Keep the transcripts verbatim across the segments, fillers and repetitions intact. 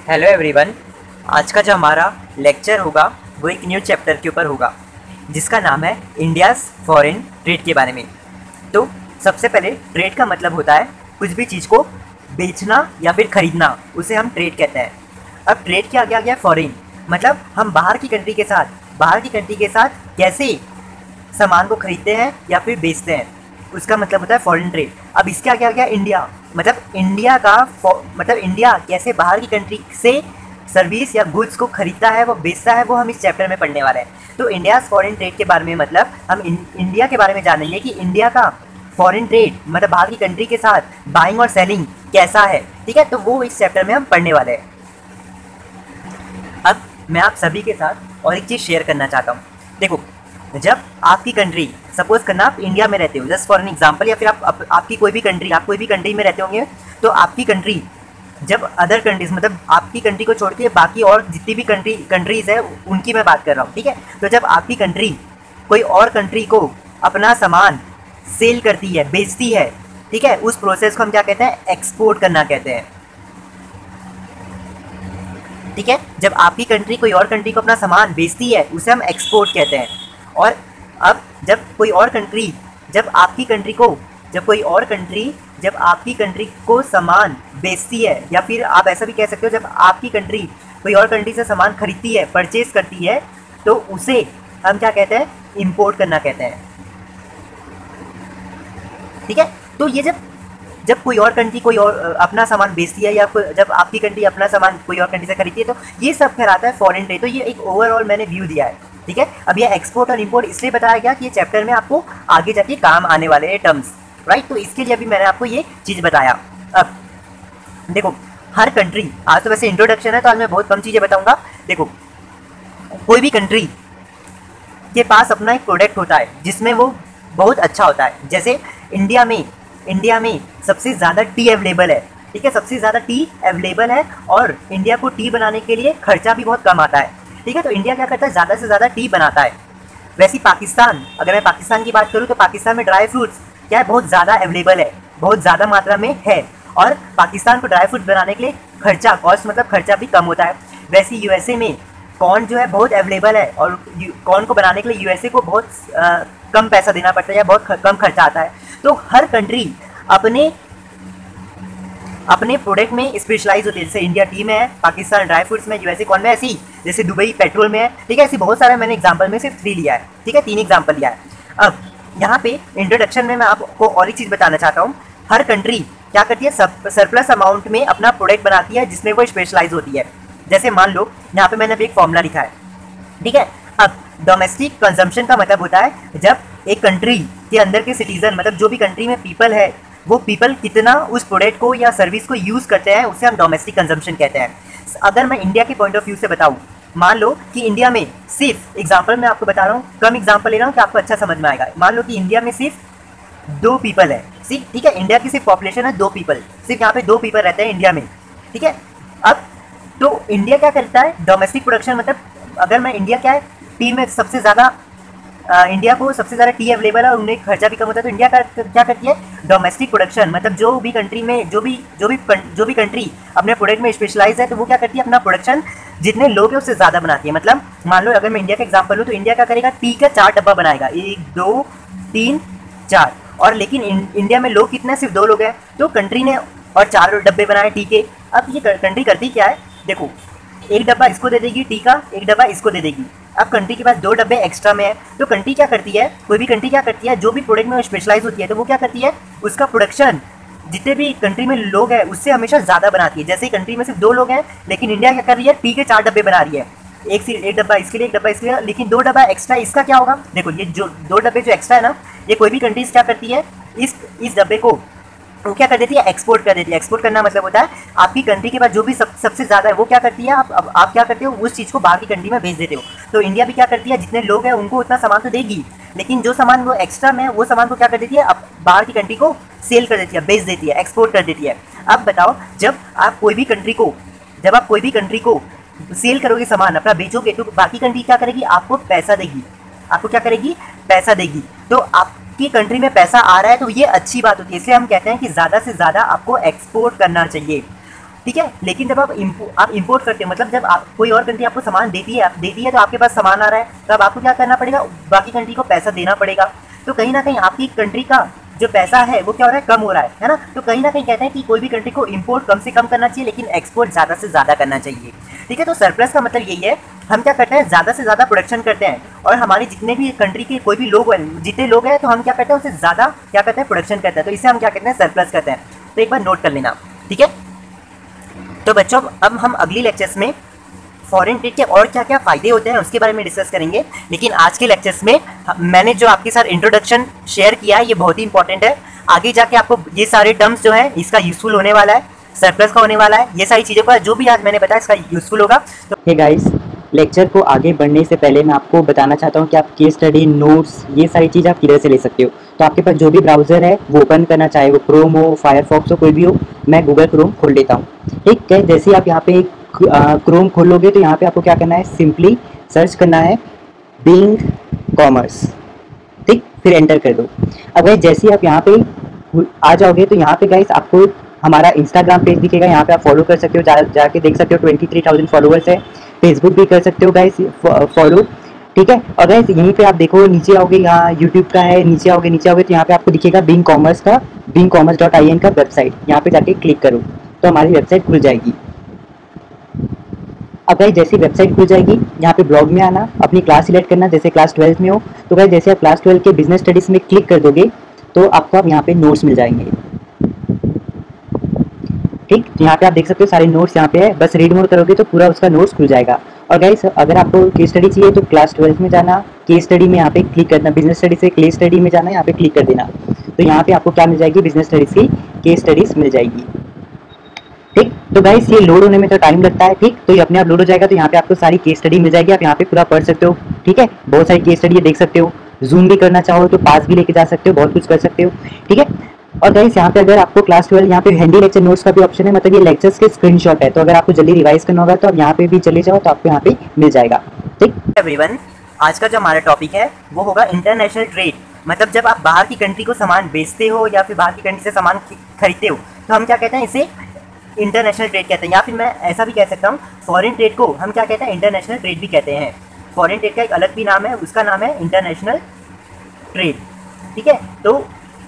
Hello everyone. आज का जो हमारा लेक्चर होगा वो एक न्यू चैप्टर के ऊपर होगा जिसका नाम है इंडियाज़ फॉरेन ट्रेड के बारे में। तो सबसे पहले ट्रेड का मतलब होता है कुछ भी चीज़ को बेचना या फिर ख़रीदना, उसे हम ट्रेड कहते हैं। अब ट्रेड के आगे आ गया फॉरेन, मतलब हम बाहर की कंट्री के साथ बाहर की कंट्री के साथ कैसे सामान को खरीदते हैं या फिर बेचते हैं, उसका मतलब होता है फॉरेन ट्रेड। अब इसके आगे आ गया इंडिया, मतलब इंडिया का मतलब इंडिया कैसे बाहर की कंट्री से सर्विस या गुड्स को खरीदता है, वो बेचता है, वो हम इस चैप्टर में पढ़ने वाले हैं। तो इंडिया फॉरेन ट्रेड के बारे में मतलब हम इन, इंडिया के बारे में जानेंगे कि इंडिया का फॉरेन ट्रेड मतलब बाहर की कंट्री के साथ बाइंग और सेलिंग कैसा है। ठीक है, तो वो इस चैप्टर में हम पढ़ने वाले हैं। अब मैं आप सभी के साथ और एक चीज़ शेयर करना चाहता हूँ। देखो, जब आपकी कंट्री, सपोज करना आप इंडिया में रहते हो जस्ट फॉर एन एग्जांपल, या फिर आप, आप आपकी कोई भी कंट्री आप कोई भी कंट्री में रहते होंगे, तो आपकी कंट्री जब अदर कंट्रीज मतलब आपकी कंट्री को छोड़ के बाकी और जितनी भी कंट्री कंट्रीज़ है उनकी मैं बात कर रहा हूँ। ठीक है, तो जब आपकी कंट्री कोई और कंट्री को अपना सामान सेल करती है, बेचती है, ठीक है, उस प्रोसेस को हम क्या कहते हैं? एक्सपोर्ट करना कहते हैं। ठीक है, जब आपकी कंट्री कोई और कंट्री को अपना सामान बेचती है उसे हम एक्सपोर्ट कहते हैं। और अब जब कोई और कंट्री जब आपकी कंट्री को जब कोई और कंट्री जब आपकी कंट्री को सामान बेचती है, या फिर आप ऐसा भी कह सकते हो जब आपकी कंट्री कोई और कंट्री से सामान खरीदती है, परचेज करती है, तो उसे हम क्या कहते हैं? इंपोर्ट करना कहते हैं। ठीक है, तो ये जब जब कोई और कंट्री कोई और अपना सामान बेचती है या जब आपकी कंट्री अपना सामान कोई और कंट्री से खरीदती है, तो ये सब कहलाता है फॉरेन ट्रेड। तो ये एक ओवरऑल मैंने व्यू दिया है। ठीक है, अब ये एक्सपोर्ट और इंपोर्ट इसलिए बताया गया कि ये चैप्टर में आपको आगे जाके काम आने वाले हैं टर्म्स, राइट। तो इसके लिए अभी मैंने आपको ये चीज़ बताया। अब देखो, हर कंट्री, आज तो वैसे इंट्रोडक्शन है तो आज मैं बहुत कम चीज़ें बताऊंगा। देखो, कोई भी कंट्री के पास अपना एक प्रोडक्ट होता है जिसमें वो बहुत अच्छा होता है। जैसे इंडिया में इंडिया में सबसे ज़्यादा टी अवेलेबल है। ठीक है, सबसे ज़्यादा टी अवेलेबल है और इंडिया को टी बनाने के लिए खर्चा भी बहुत कम आता है। ठीक है, तो इंडिया क्या करता है? ज़्यादा से ज़्यादा टी बनाता है। वैसे पाकिस्तान, अगर मैं पाकिस्तान की बात करूँ तो पाकिस्तान में ड्राई फ्रूट्स क्या है? बहुत ज़्यादा अवेलेबल है, बहुत ज़्यादा मात्रा में है, और पाकिस्तान को ड्राई फ्रूट्स बनाने के लिए खर्चा कॉस्ट मतलब खर्चा भी कम होता है। वैसे यूएसए में कॉर्न जो है बहुत अवेलेबल है और कॉर्न को बनाने के लिए यूएसए को बहुत आ, कम पैसा देना पड़ता है या बहुत कम खर्चा आता है। तो हर कंट्री अपने अपने प्रोडक्ट में स्पेशलाइज होती है। जैसे इंडिया टी में है, पाकिस्तान ड्राई फ्रूट्स में, यूएसए कॉर्न में, ऐसी जैसे दुबई पेट्रोल में है। ठीक है, ऐसी बहुत सारे मैंने एग्जांपल में सिर्फ थ्री लिया है। ठीक है, तीन एग्जांपल लिया है। अब यहाँ पे इंट्रोडक्शन में मैं आपको और एक चीज़ बताना चाहता हूँ। हर कंट्री क्या करती है? सरप्लस अमाउंट में अपना प्रोडक्ट बनाती है जिसमें वो स्पेशलाइज होती है। जैसे मान लो यहाँ पे मैंने अभी एक फॉर्मूला लिखा है। ठीक है, अब डोमेस्टिक कंजम्पशन का मतलब होता है जब एक कंट्री के अंदर के सिटीजन मतलब जो भी कंट्री में पीपल है, वो पीपल कितना उस प्रोडक्ट को या सर्विस को यूज़ करते हैं, उसे हम डोमेस्टिक कंजम्पशन कहते हैं। अगर मैं इंडिया के पॉइंट ऑफ व्यू से बताऊँ, मान लो कि इंडिया में सिर्फ एग्जांपल मैं आपको बता रहा हूँ, कम एग्जांपल ले रहा हूँ कि आपको अच्छा समझ में आएगा। मान लो कि इंडिया में सिर्फ दो पीपल है, सिर्फ, ठीक है, इंडिया की सिर्फ पॉपुलेशन है दो पीपल, सिर्फ यहाँ पे दो पीपल रहते हैं इंडिया में। ठीक है, अब तो इंडिया क्या करता है? डोमेस्टिक प्रोडक्शन मतलब अगर मैं इंडिया क्या है टी में सबसे ज़्यादा इंडिया को सबसे ज़्यादा टी अवेलेबल है और उन्हें खर्चा भी कम होता है, तो इंडिया का क्या करती है? डोमेस्टिक प्रोडक्शन मतलब जो भी कंट्री में जो भी जो भी जो भी कंट्री अपने प्रोडक्ट में स्पेशलाइज है, तो वो क्या करती है? अपना प्रोडक्शन जितने लोग हैं उससे ज़्यादा बनाती है। मतलब मान लो अगर मैं इंडिया का एग्जांपल लूँ तो इंडिया क्या करेगा? टी का चार डब्बा बनाएगा, एक दो तीन चार, और लेकिन इंडिया में लोग कितने? सिर्फ दो लोग हैं, तो कंट्री ने और चार डब्बे बनाए टी के। अब ये कंट्री करती क्या है? देखो, एक डब्बा इसको दे देगी टी का, एक डब्बा इसको दे देगी। अब कंट्री के पास दो डब्बे एक्स्ट्रा में है, तो कंट्री क्या करती है? कोई भी कंट्री क्या करती है? जो भी प्रोडक्ट में स्पेशलाइज होती है, तो वो क्या करती है? उसका प्रोडक्शन जितने भी कंट्री में लोग हैं उससे हमेशा ज़्यादा बनाती है। जैसे कंट्री में सिर्फ दो लोग हैं, लेकिन इंडिया क्या कर रही है? टी के चार डब्बे बना रही है, एक से एक डब्बा इसके लिए, एक डब्बा इसके लिए, लेकिन दो डब्बा एक्स्ट्रा इसका क्या होगा? देखो, ये जो दो डब्बे जो एक्स्ट्रा है ना, ये कोई भी कंट्रीज क्या करती है? इस इस डब्बे को वो क्या कर देती है? एक्सपोर्ट कर देती है। एक्सपोर्ट करना मतलब होता है आपकी कंट्री के पास जो भी सब सबसे ज़्यादा है वो क्या करती है? आप अब आप क्या करते हो? उस चीज़ को बाहर की कंट्री में भेज देते हो। तो इंडिया भी क्या करती है? जितने लोग हैं उनको उतना सामान तो देगी, लेकिन जो सामान वो एक्स्ट्रा में है वो सामान को क्या कर देती है? अब बाहर की कंट्री को सेल कर देती है, बेच देती है, एक्सपोर्ट कर देती है। अब बताओ, जब आप कोई भी कंट्री को जब आप कोई भी कंट्री को सेल करोगे, सामान अपना बेचोगे, तो बाकी कंट्री क्या करेगी? आपको पैसा देगी। आपको क्या करेगी? पैसा देगी। तो आप कि कंट्री में पैसा आ रहा है तो ये अच्छी बात होती है, इसलिए हम कहते हैं कि ज़्यादा से ज़्यादा आपको एक्सपोर्ट करना चाहिए। ठीक है। लेकिन जब आप इम्पो, आप इंपोर्ट करते हो, मतलब जब आप कोई और कंट्री आपको सामान देती है, आप देती है तो आपके पास सामान आ रहा है, तो अब आपको क्या करना पड़ेगा, बाकी कंट्री को पैसा देना पड़ेगा। तो कहीं ना कहीं आपकी कंट्री का जो पैसा है वो क्या हो रहा है, कम हो रहा है है ना। तो कहीं ना कहीं कहते हैं कि कोई भी कंट्री को इंपोर्ट कम से कम करना चाहिए, लेकिन एक्सपोर्ट ज़्यादा से ज़्यादा करना चाहिए। ठीक है, तो सरप्लस का मतलब यही है, हम क्या करते हैं, ज़्यादा से ज़्यादा प्रोडक्शन करते हैं, और हमारे जितने भी कंट्री के कोई भी लोग हैं, जितने लोग हैं, तो हम क्या करते हैं, उससे ज़्यादा क्या करते हैं, प्रोडक्शन करते हैं। तो इसे हम क्या कहते हैं, सरप्लस करते हैं। तो एक बार नोट कर लेना, ठीक है। तो बच्चों अब हम अगली लेक्चर्स में फॉरेन ट्रेड के और क्या क्या फ़ायदे होते हैं उसके बारे में डिस्कस करेंगे। लेकिन आज के लेक्चर्स में मैंने जो आपके साथ इंट्रोडक्शन शेयर किया है ये बहुत ही इंपॉर्टेंट है। आगे जाके आपको ये सारे टर्म्स जो है इसका यूजफुल होने वाला है, सरप्लस का होने वाला है, ये सारी चीज़ों का जो भी आज मैंने बताया इसका यूजफुल होगा। तो हे गाइस, लेक्चर को आगे बढ़ने से पहले मैं आपको बताना चाहता हूँ कि आप केस स्टडी, नोट्स, ये सारी चीज़ आप किधर से ले सकते हो। तो आपके पास जो भी ब्राउज़र है वो ओपन करना, चाहे वो क्रोम हो, फायरफॉक्स हो, कोई भी हो। मैं गूगल क्रोम खोल लेता हूँ। ठीक है, जैसे ही आप यहाँ पे क्रोम खोलोगे तो यहाँ पे आपको क्या करना है, सिंपली सर्च करना है बिंग कॉमर्स। ठीक, फिर एंटर कर दो। अब गाइस जैसे ही आप यहाँ पे आ जाओगे तो यहाँ पे गाइस आपको हमारा इंस्टाग्राम पेज दिखेगा, यहाँ पे आप फॉलो कर सकते हो, जा जाके देख सकते हो ट्वेंटी थ्री थाउजेंड फॉलोअर्स है। फेसबुक भी कर सकते हो गाइस फॉलो, ठीक है। और गाइस यहीं पे आप देखो, नीचे आओगे, यहाँ यूट्यूब का है, नीचे आओगे नीचे आओगे तो यहाँ पे आपको दिखेगा बिंग कॉमर्स का, bing commerce dot I N का वेबसाइट। यहाँ पे जाके क्लिक करो तो हमारी वेबसाइट खुल जाएगी। अब गाइस जैसे वेबसाइट खुल जाएगी, यहाँ पे ब्लॉग में आना, अपनी क्लास सिलेक्ट करना, जैसे क्लास ट्वेल्थ में हो तो गाइस जैसे आप क्लास ट्वेल्थ के बिजनेस स्टडीज़ में क्लिक कर दोगे तो आपको अब यहाँ पे नोट्स मिल जाएंगे। ठीक, यहाँ पे आप देख सकते हो सारे नोट्स यहाँ पे है, बस रीड मोड करोगे तो पूरा उसका नोट्स खुल जाएगा। और गाइस अगर आपको केस स्टडी चाहिए तो क्लास ट्वेल्थ में जाना, केस स्टडी में यहाँ पे क्लिक करना, बिजनेस स्टडी से केस स्टडी में जाना, यहाँ पे क्लिक कर देना। तो यहाँ पे आपको क्या मिल जाएगी, बिजनेस स्टडीज़ की केस स्टडीज़ मिल जाएगी। ठीक, तो गाइस ये लोड होने में तो टाइम लगता है, ठीक, तो ये अपने आप लोड हो जाएगा। तो यहाँ पे आपको सारी केस स्टडी मिल जाएगी, आप यहाँ पे पूरा पढ़ सकते हो। ठीक है, बहुत सारी केस स्टडी देख सकते हो, जूम भी करना चाहो तो पास भी लेके जा सकते हो, बहुत कुछ कर सकते हो। ठीक है, और गाइस यहाँ पे अगर आपको क्लास ट्वेल्व, यहाँ पे हैंडी लेक्चर नोट्स का भी ऑप्शन है, मतलब ये लेक्चर्स के स्क्रीनशॉट है, तो अगर आपको जल्दी रिवाइज करना होगा तो आप यहाँ पे भी चले जाओ तो आपको यहाँ पे मिल जाएगा। ठीक एवरीवन, आज का जो हमारा टॉपिक है वो होगा इंटरनेशनल ट्रेड। मतलब जब आप बाहर की कंट्री को सामान बेचते हो या फिर बाहर की कंट्री से सामान खरीदते हो तो हम क्या कहते हैं, इसे इंटरनेशनल ट्रेड कहते हैं, या फिर मैं ऐसा भी कह सकता हूँ फॉरेन ट्रेड को हम क्या कहते हैं, इंटरनेशनल ट्रेड भी कहते हैं। फॉरेन ट्रेड का एक अलग भी नाम है, उसका नाम है इंटरनेशनल ट्रेड। ठीक है, तो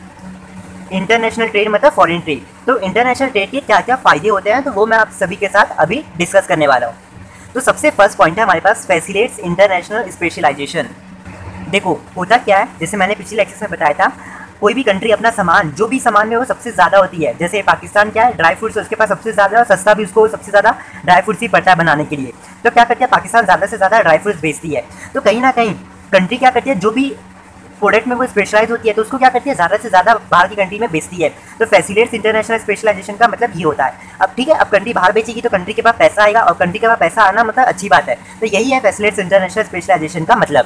इंटरनेशनल ट्रेड मतलब फॉरेन ट्रेड। तो इंटरनेशनल ट्रेड के क्या क्या फ़ायदे होते हैं तो वो मैं आप सभी के साथ अभी डिस्कस करने वाला हूँ। तो सबसे फर्स्ट पॉइंट है हमारे पास, फैसिलिटेट्स इंटरनेशनल स्पेशलाइजेशन। देखो होता क्या है, जैसे मैंने पिछले लेक्चर में बताया था, कोई भी कंट्री अपना सामान, जो भी सामान में वो सबसे ज़्यादा होती है, जैसे पाकिस्तान क्या है, ड्राई फ्रूट्स उसके पास सबसे ज़्यादा, और सस्ता भी उसको सबसे ज़्यादा ड्राई फ्रूट्स ही पड़ता है बनाने के लिए। तो क्या करती है, पाकिस्तान ज़्यादा से ज़्यादा ड्राई फ्रूट्स बेचती है। तो कहीं ना कहीं कंट्री क्या करती है, जो भी प्रोडक्ट में वो स्पेशलाइज होती है तो उसको क्या करती है, ज़्यादा से ज़्यादा बाहर की कंट्री में बेचती है। तो फैसिलिटेट्स इंटरनेशनल स्पेशलाइजेशन का मतलब ये होता है। अब ठीक है, अब कंट्री बाहर बेचेगी तो कंट्री के पास पैसा आएगा, और कंट्री के पास पैसा आना मतलब अच्छी बात है। तो यही है फैसिलिटेट्स इंटरनेशनल स्पेशलाइजेशन का मतलब।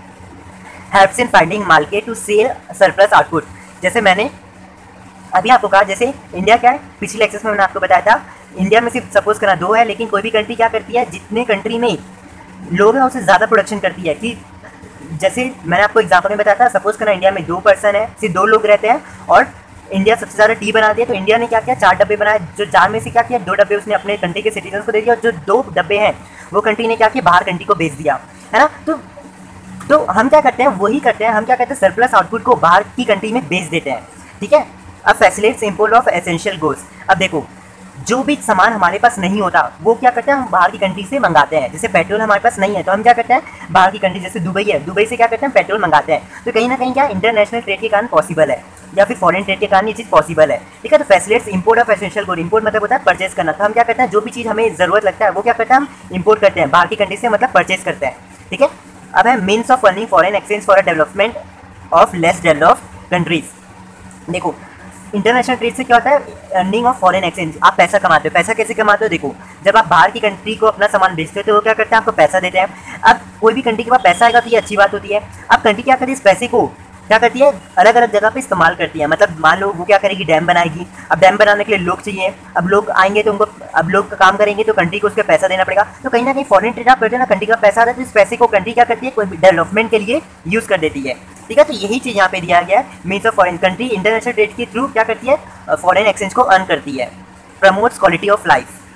Helps in finding market to sell surplus output. जैसे मैंने अभी आपको कहा, जैसे इंडिया क्या है, पिछले लेक्चर्स में मैंने आपको बताया था, इंडिया में सिर्फ सपोज करना दो है, लेकिन कोई भी कंट्री क्या करती है, जितने कंट्री में लोग हैं उससे ज़्यादा प्रोडक्शन करती है। कि जैसे मैंने आपको एग्जांपल में बताया था, सपोज करना इंडिया में दो पर्सन है, सिर्फ दो लोग रहते हैं, और इंडिया सबसे ज़्यादा टी बना दिया, तो इंडिया ने क्या किया, चार डब्बे बनाए, जो चार में से क्या किया, दो डब्बे उसने अपने कंट्री के सिटीजन को दे दिया, और जो दो डब्बे हैं वो कंट्री ने क्या किया, बाहर कंट्री को बेच दिया, है ना। तो तो हम क्या करते हैं, वही करते हैं, हम क्या करते हैं, सरप्लस आउटपुट को बाहर की कंट्री में बेच देते हैं। ठीक है, अब facilitates import of essential goods. अब देखो, जो भी सामान हमारे पास नहीं होता वो क्या करते हैं, हम बाहर की कंट्री से मंगाते हैं। जैसे पेट्रोल हमारे पास नहीं है तो हम क्या करते हैं, बाहर की कंट्री, जैसे दुबई है, दुबई से क्या करते हैं, पेट्रोल मंगाते हैं। तो कहीं ना कहीं क्या इंटरनेशनल ट्रेड के कारण पॉसिबल है, या फिर फॉरेन ट्रेड के कारण ये चीज़ पॉसिबल है। ठीक है, तो facilitates import of essential good. Import मतलब होता है परचेज करना। तो हम क्या करते हैं, जो भी चीज़ हमें ज़रूरत लगता है वो क्या करते हैं, हम इंपोर्ट करते हैं बाहर की कंट्री से, मतलब परचेज करते हैं। ठीक है, अब है means of earning foreign exchange for a development of less developed countries. देखो इंटरनेशनल ट्रेड से क्या होता है, अर्निंग ऑफ फॉरेन एक्सचेंज। आप पैसा कमाते हो, पैसा कैसे कमाते हो, देखो जब आप बाहर की कंट्री को अपना सामान बेचते हो तो वो क्या करते हैं, आपको पैसा देते हैं। अब कोई भी कंट्री के पास पैसा आएगा तो ये अच्छी बात होती है। अब कंट्री क्या करती है, इस पैसे को क्या करती है, अलग अलग जगह पे इस्तेमाल करती है। मतलब मान लो वो क्या करेगी, डैम बनाएगी। अब डैम बनाने के लिए लोग चाहिए, अब लोग आएंगे तो उनको, अब लोग का काम करेंगे तो कंट्री को उसका पैसा देना पड़ेगा। तो कहीं ना कहीं फॉरेन ट्रेड आप करते हैं ना, कंट्री का पैसा आता है तो इस पैसे को कंट्री क्या करती है, कोई डेवलपमेंट के लिए यूज़ कर देती है। ठीक है, तो यही चीज़ यहाँ पे दिया गया है, means of foreign country international trade के थ्रू क्या करती है, फॉरेन एक्सचेंज को अर्न करती है। Promotes quality of life.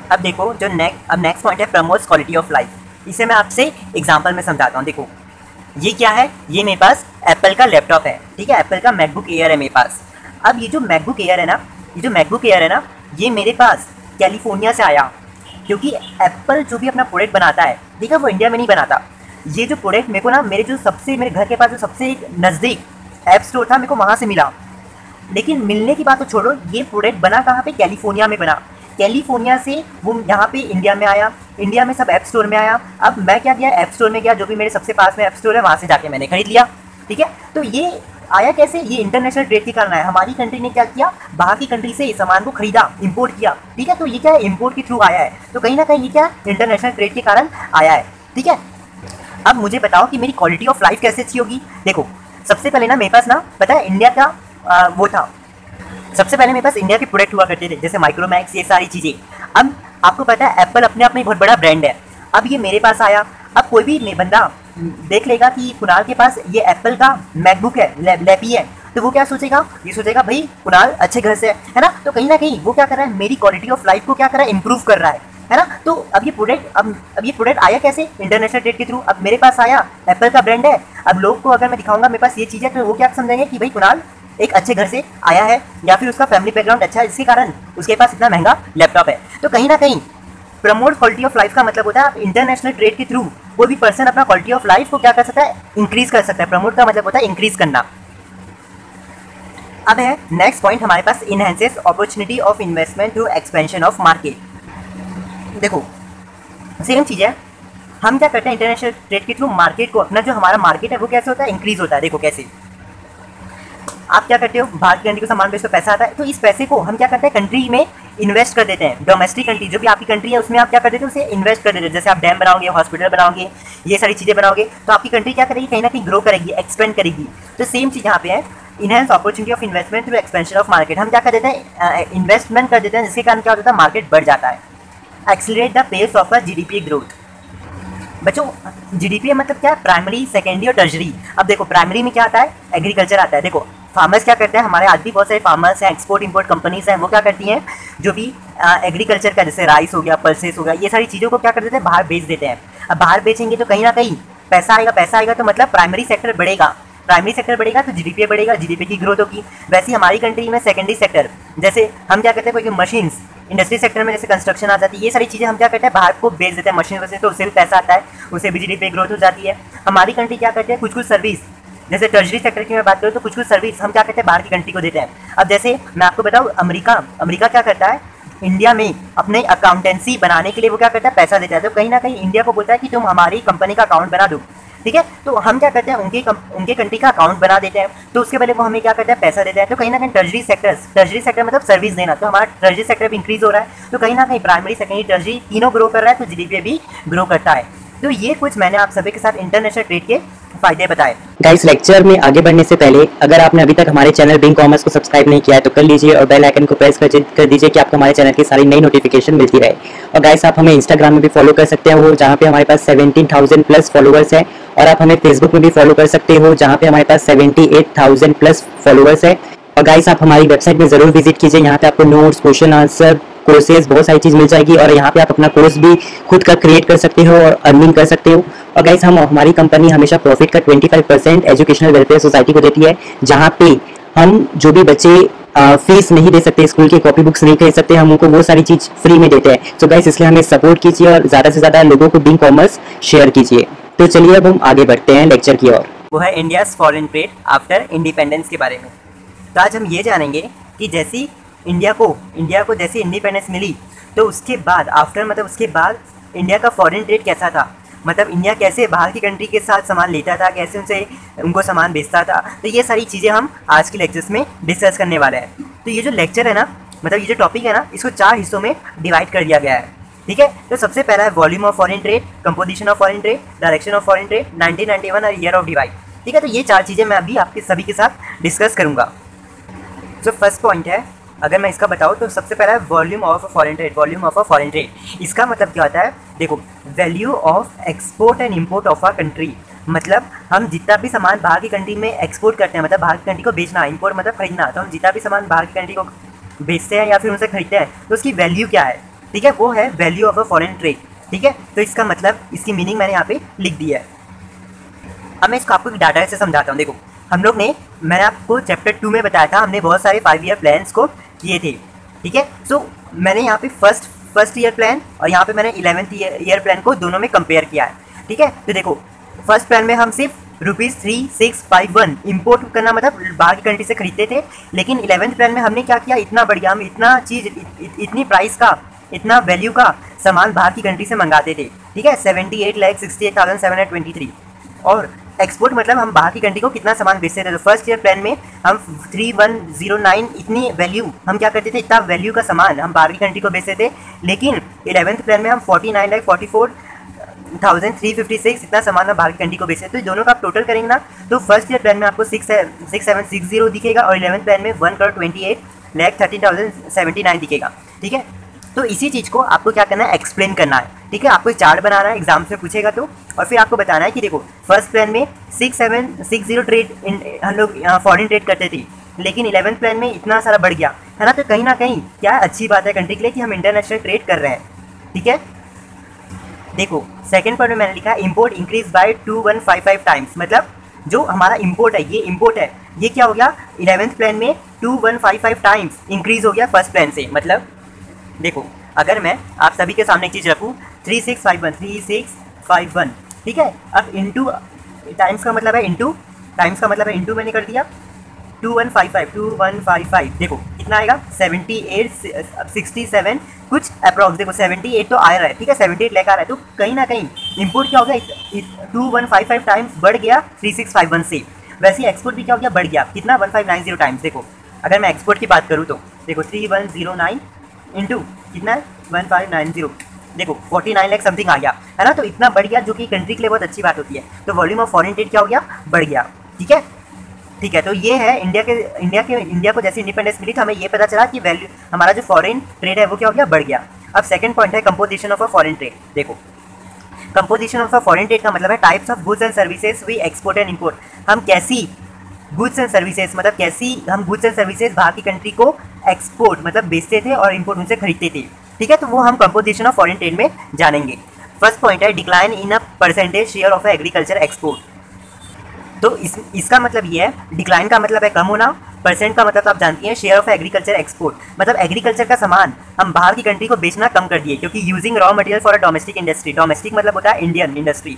अब देखो जो नेक्स्ट अब नेक्स्ट पॉइंट है प्रमोट्स क्वालिटी ऑफ लाइफ। इसे मैं आपसे एग्जांपल में समझाता हूँ। देखो ये क्या है, ये मेरे पास एप्पल का लैपटॉप है, ठीक है, एप्पल का मैकबुक एयर है मेरे पास। अब ये जो मैकबुक एयर है ना, ये जो मैकबुक एयर है ना, ये मेरे पास कैलिफोर्निया से आया, क्योंकि एप्पल जो भी अपना प्रोडक्ट बनाता है, ठीक है, वो इंडिया में नहीं बनाता। ये जो प्रोडक्ट मेरे को ना मेरे जो सबसे मेरे घर के पास जो सबसे नज़दीक ऐप स्टोर था, मेरे को वहाँ से मिला। लेकिन मिलने की बात तो छोड़ो, ये प्रोडक्ट बना कहाँ पे, कैलिफोर्निया में बना। कैलिफोर्निया से वो यहाँ पे इंडिया में आया, इंडिया में सब ऐप स्टोर में आया। अब मैं क्या किया, ऐप स्टोर में गया, जो भी मेरे सबसे पास में ऐप स्टोर है वहाँ से जाके मैंने खरीद लिया, ठीक है। तो ये आया कैसे, ये इंटरनेशनल ट्रेड के कारण आया। हमारी कंट्री ने क्या किया, बाहर की कंट्री से इस सामान को खरीदा, इंपोर्ट किया, ठीक है। तो ये क्या है, इंपोर्ट के थ्रू आया है। तो कहीं ना कहीं ये क्या इंटरनेशनल ट्रेड के कारण आया है, ठीक है। अब मुझे बताओ कि मेरी क्वालिटी ऑफ लाइफ कैसे अच्छी होगी। देखो सबसे पहले ना मेरे पास ना पता है इंडिया का आ, वो था, सबसे पहले मेरे पास इंडिया के प्रोडक्ट हुआ करते थे, जैसे माइक्रोमैक्स, ये सारी चीज़ें। अब आपको पता है एप्पल अपने आप में बहुत बड़ा ब्रांड है। अब ये मेरे पास आया, अब कोई भी बंदा देख लेगा कि कुणाल के पास ये एप्पल का मैकबुक है, लैपी है, तो वो क्या सोचेगा, ये सोचेगा भाई कुणाल अच्छे घर से है ना। तो कहीं ना कहीं वो क्या कर रहा है, मेरी क्वालिटी ऑफ लाइफ को क्या कर रहा है, इंप्रूव कर रहा है, है ना। तो अब ये प्रोडक्ट अब अब ये प्रोडक्ट आया कैसे, इंटरनेशनल ट्रेड के थ्रू। अब मेरे पास आया, एप्पल का ब्रांड है। अब लोग को अगर मैं दिखाऊंगा मेरे पास ये चीज़ है, तो वो क्या समझेंगे कि भाई कुणाल एक अच्छे घर से आया है, या फिर उसका फैमिली बैकग्राउंड अच्छा है, जिसके कारण उसके पास इतना महंगा लैपटॉप है। तो कहीं ना कहीं प्रमोट क्वालिटी ऑफ लाइफ का मतलब होता है आप इंटरनेशनल ट्रेड के थ्रू कोई भी पर्सन अपना क्वालिटी ऑफ लाइफ को क्या कर सकता है, इंक्रीज कर सकता है। प्रमोट का मतलब होता है इंक्रीज करना। अब है नेक्स्ट पॉइंट हमारे पास, enhances opportunity of investment through expansion of market. देखो सेम चीज़ है, हम क्या करते हैं इंटरनेशनल ट्रेड के थ्रू मार्केट को, अपना जो हमारा मार्केट है वो कैसे होता है, इंक्रीज होता है। देखो कैसे, आप क्या करते हो, बाहर की कंट्री को सामान बेचते हो, पैसा आता है, तो इस पैसे को हम क्या करते हैं कंट्री में इन्वेस्ट कर देते हैं। डोमेस्टिक कंट्री जो भी आपकी कंट्री है उसमें आप क्या कर देते हो, उसे इन्वेस्ट कर देते हो। जैसे आप डैम बनाओगे, हॉस्पिटल बनाओगे, ये सारी चीज़ें बनाओगे, तो आपकी कंट्री क्या करेगी, कहीं ना कहीं ग्रो करेगी, एक्सपेंड करेगी। तो सेम चीज़ यहाँ पे है, enhance opportunity of investment through expansion of market. हम क्या कर देते हैं, इन्वेस्टमेंट कर देते हैं, जिसके कारण क्या होता है, मार्केट बढ़ जाता है। Accelerate the pace of a GDP growth. बच्चों जीडीपी मतलब क्या, प्राइमरी, सेकेंडरी और टर्जरी। अब देखो प्राइमरी में क्या आता है, एग्रीकल्चर आता है। देखो फार्मर्स क्या करते हैं, हमारे आज भी बहुत सारे फार्मर्स हैं, एक्सपोर्ट इंपोर्ट कंपनीज हैं, वो क्या करती हैं, जो भी एग्रीकल्चर का जैसे राइस हो गया, पल्सेस हो गया, ये सारी चीज़ों को क्या कर देते हैं, बाहर बेच देते हैं। अब बाहर बेचेंगे तो कहीं ना कहीं पैसा आएगा, पैसा आएगा तो मतलब प्राइमरी सेक्टर बढ़ेगा, प्राइमरी सेक्टर बढ़ेगा तो जीडीपी बढ़ेगा, जीडीपी की ग्रोथ होगी। वैसे ही हमारी कंट्री में सेकेंडरी सेक्टर, जैसे हम क्या करते हैं, कोई मशीन्स इंडस्ट्री सेक्टर में जैसे कंस्ट्रक्शन आ जाती है, ये सारी चीज़ें हम क्या करते हैं, बाहर को बेच देते हैं मशीन वैसे, तो उससे भी पैसा आता है, उससे भी जीडीपी ग्रोथ हो जाती है। हमारी कंट्री क्या करते हैं, कुछ कुछ सर्विस, जैसे टर्जरी सेक्टर की मैं बात करूँ तो कुछ कुछ सर्विस हम क्या करते हैं, बाहर की कंट्री को देते हैं। अब जैसे मैं आपको बताऊँ, अमेरिका अमेरिका क्या करता है, इंडिया में अपने अकाउंटेंसी बनाने के लिए वो क्या करता है, पैसा देता है। तो कहीं ना कहीं इंडिया को बोलता है कि तुम हमारी कंपनी का अकाउंट बना दो, ठीक है। तो हम क्या करते हैं, उनके उनके कंट्री का अकाउंट बना देते हैं, तो उसके पहले वो हमें क्या करते हैं, पैसा देते हैं। तो कहीं ना कहीं टर्जरी सेक्टर, टर्जरी सेक्टर मतलब सर्विस देना, तो हमारा टर्जरी सेक्टर भी इंक्रीज हो रहा है। तो कहीं ना कहीं प्राइमरी, सेकेंडरी, टर्जरी तीनों ग्रो कर रहा है, तो जीडीपी भी ग्रो करता है। तो ये कुछ मैंने आप सभी के साथ इंटरनेशनल ट्रेड के फायदे बताए। गाइस लेक्चर में आगे बढ़ने से पहले अगर आपने अभी तक हमारे चैनल बिंग कॉमर्स को सब्सक्राइब नहीं किया है तो कर लीजिए और बेल आइकन को प्रेस कर, कर दीजिए कि आपको हमारे चैनल की सारी नई नोटिफिकेशन मिलती रहे। और गाइस आप हमें इंस्टाग्राम में भी फॉलो कर सकते हो, जहाँ पे हमारे पास सेवेंटीन थाउजेंड प्लस फॉलोअर्स है, और आप हमें फेसबुक में भी फॉलो कर सकते हो, जहाँ पे हमारे पास seventy eight thousand plus followers है। और गाइस आप हमारी वेबसाइट में जरूर विजिट कीजिए, यहाँ पे आपको नोट्स, क्वेश्चन आंसर, कोर्सेज, बहुत सारी चीज़ मिल जाएगी, और यहाँ पे आप अपना कोर्स भी खुद का क्रिएट कर सकते हो और अर्निंग कर सकते हो। और गाइस हम हमारी कंपनी हमेशा प्रॉफिट का पच्चीस परसेंट एजुकेशनल वेलफेयर सोसाइटी को देती है, जहाँ पे हम जो भी बच्चे फीस नहीं दे सकते, स्कूल की कॉपी बुक्स नहीं खरीद सकते, हम उनको वो सारी चीज़ फ्री में देते हैं। तो गाइस इसलिए हमें सपोर्ट कीजिए और ज़्यादा से ज़्यादा लोगों को बिंग कॉमर्स शेयर कीजिए। तो चलिए अब हम आगे बढ़ते हैं लेक्चर की ओर। वो है India's foreign trade after independence के बारे में। तो आज हम ये जानेंगे कि जैसी इंडिया को इंडिया को जैसी इंडिपेंडेंस मिली, तो उसके बाद आफ्टर मतलब उसके बाद इंडिया का फॉरेन ट्रेड कैसा था, मतलब इंडिया कैसे बाहर की कंट्री के साथ सामान लेता था, कैसे उनसे उनको सामान बेचता था। तो ये सारी चीज़ें हम आज के लेक्चर्स में डिस्कस करने वाले हैं। तो ये जो लेक्चर है ना, मतलब ये जो टॉपिक है ना, इसको चार हिस्सों में डिवाइड कर दिया गया है, ठीक है। तो सबसे पहला है volume of foreign trade, composition of foreign trade, direction of foreign trade, nineteen ninety one और ईयर ऑफ डिवाइड, ठीक है। तो ये चार चीज़ें मैं अभी आपके सभी के साथ डिस्कस करूँगा। जो फर्स्ट पॉइंट है, अगर मैं इसका बताऊँ तो सबसे पहला है volume of foreign trade. Volume of a foreign trade इसका मतलब क्या होता है, देखो value of export and import of a country, मतलब हम जितना भी सामान बाहर की कंट्री में एक्सपोर्ट करते हैं, मतलब बाहर की कंट्री को बेचना, इंपोर्ट मतलब खरीदना, तो हम जितना भी सामान बाहर की कंट्री को बेचते हैं या फिर उनसे खरीदते हैं तो उसकी वैल्यू क्या है, ठीक है, वो है value of a foreign trade. ठीक है, तो इसका मतलब, इसकी मीनिंग मैंने यहाँ पे लिख दी है। अब मैं इसको आपको डाटा से समझाता हूँ। देखो, हम लोग ने, मैंने आपको चैप्टर टू में बताया था, हमने बहुत सारे फाइव ईयर प्लान्स को किए थे। ठीक है, सो मैंने यहाँ पे फर्स्ट फर्स्ट ईयर प्लान और यहाँ पे मैंने इलेवेंथ ईयर प्लान को दोनों में कंपेयर किया है। ठीक है, तो देखो फर्स्ट प्लान में हम सिर्फ rupees three six five one import करना मतलब बाहर की कंट्री से खरीदते थे, लेकिन इलेवेंथ प्लान में हमने क्या किया, इतना बढ़िया, हम इतना चीज़ इत, इत, इतनी प्राइस का, इतना वैल्यू का सामान बाहर की कंट्री से मंगाते थे। ठीक है, seventy eight lakh sixty eight thousand seven hundred twenty three और एक्सपोर्ट मतलब हम बाहर की कंट्री को कितना सामान बेचते थे। तो फर्स्ट ईयर प्लान में हम थ्री वन जीरो नाइन इतनी वैल्यू हम क्या करते थे, इतना वैल्यू का सामान हम बाहर की कंट्री को बेचते थे, लेकिन इलेवेंथ प्लान में हम forty nine lakh forty four thousand three fifty six इतना सामान हम बाहर की कंट्री को बेचते थे। तो दोनों का आप टोटल करेंगे ना, तो फर्स्ट ईयर प्लान में आपको six six seven six zero दिखेगा और इलेवेंथ प्लान में one crore twenty eight lakh thirteen thousand seventy nine दिखेगा। ठीक है, तो इसी चीज़ को आपको क्या करना है, एक्सप्लेन करना है। ठीक है, आपको चार्ट बनाना है, एग्जाम से पूछेगा तो, और फिर आपको बताना है कि देखो फर्स्ट प्लान में six seven six zero trade हम लोग फॉरेन ट्रेड करते थे, लेकिन इलेवेंथ प्लान में इतना सारा बढ़ गया है ना। तो कहीं ना कहीं क्या अच्छी बात है कंट्री के लिए कि हम इंटरनेशनल ट्रेड कर रहे हैं। ठीक है, देखो सेकंड पॉइंट में मैंने लिखा है import increase by two one five five times, मतलब जो हमारा इम्पोर्ट है, ये इम्पोर्ट है, ये क्या हो गया, इलेवेंथ प्लान में two one five five times increase हो गया फर्स्ट प्लान से। मतलब देखो, अगर मैं आप सभी के सामने एक चीज़ रखूँ, three six five one three six five one, ठीक है, अब इंटू टाइम्स का मतलब है इंटू, टाइम्स का मतलब है इंटू मैंने कर दिया, two one five five two one five five, देखो कितना आएगा, सेवेंटी एट सिक्सटी सेवन कुछ अप्रॉक्स, देखो सेवेंटी एट तो आ रहा है। ठीक है, सेवेंटी एट लेकर आ रहा है, तो कहीं ना कहीं इम्पोर्ट क्या हो गया, two one five five times बढ़ गया थ्री सिक्स फाइव वन से। वैसे एक्सपोर्ट भी क्या हो गया, बढ़ गया, कितना, one five nine zero times. देखो अगर मैं एक्सपोर्ट की बात करूँ तो देखो three one zero nine into कितना है, वन फाइव नाइन जीरो, देखो फोर्टी नाइन लाख समथिंग आ गया, है ना। तो इतना बढ़ गया, जो कि कंट्री के लिए बहुत अच्छी बात होती है। तो वॉल्यूम ऑफ फॉरेन ट्रेड क्या हो गया, बढ़ गया। ठीक है, ठीक है, तो ये है इंडिया के इंडिया के इंडिया को जैसे इंडिपेंडेंस मिली तो हमें ये पता चला कि वैल्यू हमारा जो फॉरेन ट्रेड है वो क्या हो गया, बढ़ गया। अब सेकंड पॉइंट है composition of a foreign trade. देखो composition of a foreign trade का मतलब है types of goods and services we export and import, हम कैसी गुड्स एंड सर्विसेज, मतलब कैसी हम गुड्स एंड सर्विसेज बाहर की कंट्री को एक्सपोर्ट मतलब बेचते थे और इंपोर्ट उनसे खरीदते थे। ठीक है, तो वो हम कंपोजिशन ऑफ फॉरेन ट्रेड में जानेंगे। फर्स्ट पॉइंट है decline in a percentage share of agriculture export. तो इस इसका मतलब ये है, डिक्लाइन का मतलब है कम होना, परसेंट का मतलब आप जानती हैं शेयर ऑफ एग्रीकल्चर एक्सपोर्ट, मतलब एग्रीकल्चर का सामान हम बाहर की कंट्री को बेचना कम कर दिए, क्योंकि using raw material for a domestic industry, domestic मतलब होता है इंडियन इंडस्ट्री।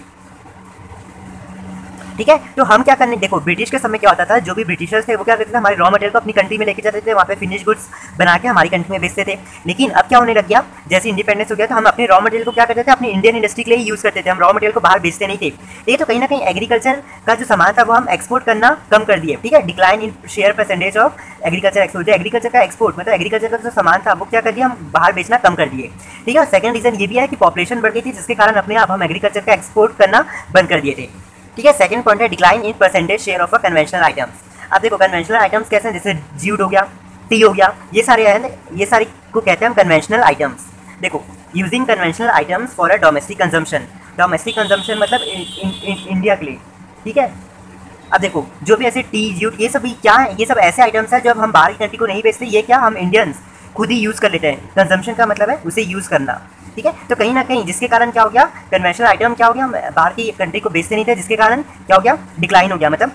ठीक है, तो हम क्या करने, देखो ब्रिटिश के समय क्या होता था, जो भी ब्रिटिशर्स थे वो क्या करते थे, हमारे रॉ मटेरियल को अपनी कंट्री में लेके जाते थे, वहाँ पे फिनिश गुड्स बना के हमारी कंट्री में बेचते थे। लेकिन अब क्या होने लग गया, जैसे इंडिपेंडेंस हो गया तो हम अपने रॉ मटेरियल को क्या करते थे, अपनी इंडियन इंडस्ट्री के लिए यूज़ करते थे, हम रॉ मटेरियल को बाहर बेचते नहीं थे। ये तो कहीं ना कहीं एग्रीकल्चर का जो सामान था वो हम एक्सपोर्ट करना कम कर दिए। ठीक है, decline in share percentage of agriculture export, जो एग्रीकल्चर का एक्सपोर्ट मतलब एग्रीकल्चर का जो सामान था वो क्या कर दिया, हम बाहर बेचना कम कर दिए। ठीक है, सेकंड रीजन ये भी है कि पॉपुलेशन बढ़ गई थी, जिसके कारण अपने आप हम एग्रीकल्चर का एक्सपोर्ट करना बंद कर दिए थे। ठीक है, सेकंड पॉइंट है decline in percentage share of a conventional items. अब देखो कन्वेंशनल आइटम्स कैसे हैं, जैसे जूट हो गया, टी हो गया, ये सारे हैं, ये सारी को कहते हैं हम कन्वेंशनल आइटम्स। देखो using conventional items for a domestic consumption, domestic consumption मतलब इंडिया के लिए। ठीक है, अब देखो जो भी ऐसे टी जूट ये सभी क्या है, ये सब ऐसे आइटम्स हैं जब हम बाहर की कंट्री को नहीं बेचते, ये क्या हम इंडियंस खुद ही यूज़ कर लेते हैं। कंजम्पशन का मतलब है उसे यूज़ करना। ठीक है, तो कहीं ना कहीं जिसके कारण क्या हो गया, कन्वेंशनल आइटम क्या हो गया, हम बाहर की कंट्री को बेचते नहीं थे, जिसके कारण क्या हो गया, डिक्लाइन हो गया, मतलब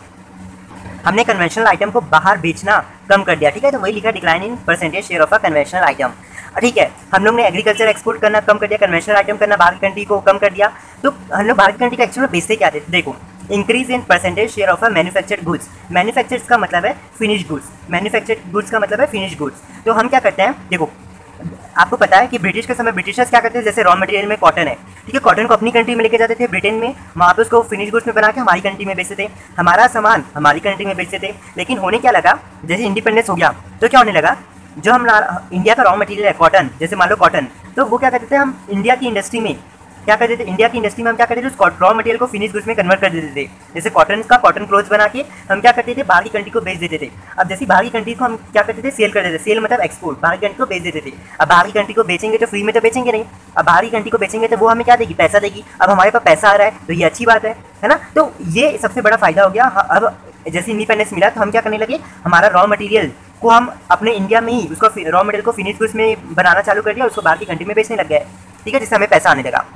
हमने कन्वेंशनल आइटम को बाहर बेचना कम कर दिया। ठीक है, तो वही लिखा decline in percentage share of a conventional item. ठीक है, हम लोग ने एग्रीकल्चर एक्सपोर्ट करना कम कर दिया, कन्वेंशनल आइटम करना बाहर की कंट्री को कम कर दिया। तो हम लोग बाहर की कंट्री को एक्चुअली बेचते क्या थे, देखो increase in percentage share of a manufactured goods, manufactured का मतलब है फिनिश गुड्स, मैन्युफैक्चर्ड गुड्स का मतलब है फिनिश गुड्स। तो हम क्या करते हैं, देखो आपको पता है कि ब्रिटिश के समय ब्रिटिशर्स क्या करते थे, जैसे रॉ मटेरियल में कॉटन है, ठीक है, कॉटन को अपनी कंट्री में लेके जाते थे ब्रिटेन में, वहाँ पे उसको फिनिश गुड्स में बना के हमारी कंट्री में बेचते थे, हमारा सामान हमारी कंट्री में बेचते थे। लेकिन होने क्या लगा, जैसे इंडिपेंडेंस हो गया तो क्या होने लगा, जो हम इंडिया का रॉ मटेरियल है कॉटन, जैसे मान लो कॉटन, तो वो क्या करते थे, हम इंडिया की इंडस्ट्री में क्या करते थे, इंडिया की इंडस्ट्री में हम क्या करते थे, उस रॉ मटेरियल को फिनिश गुड्स में कन्वर्ट कर देते थे। जैसे कॉटन का कॉटन क्लोथ बना के हम क्या करते थे, बाहर की कंट्री को बेच देते थे। अब जैसे बाहर की कंट्री को हम क्या करते थे, सेल कर देते थे, सेल मतलब एक्सपोर्ट, बाहर की कंट्री को बेच देते थे। अब बाहर की कंट्री को बेचेंगे तो फ्री में तो बेचेंगे नहीं, अब बाहर की कंट्री को बेचेंगे तो वो हमें क्या देगी, पैसा देगी। अब हमारे पास पैसा आ रहा है तो ये अच्छी बात है, है ना। तो ये सबसे बड़ा फायदा हो गया। अब जैसे इंडिपेंडेंस मिला तो हम क्या करने लगे, हमारा रॉ मटेरियल को हम अपने इंडिया में ही उसको रॉ मटेरियल को फिनिश गुड्स में बनाना चालू कर दिया, उसको बाहर की कंट्री में बेचने लग गए, ठीक है, जिससे हमें पैसा आने लगा।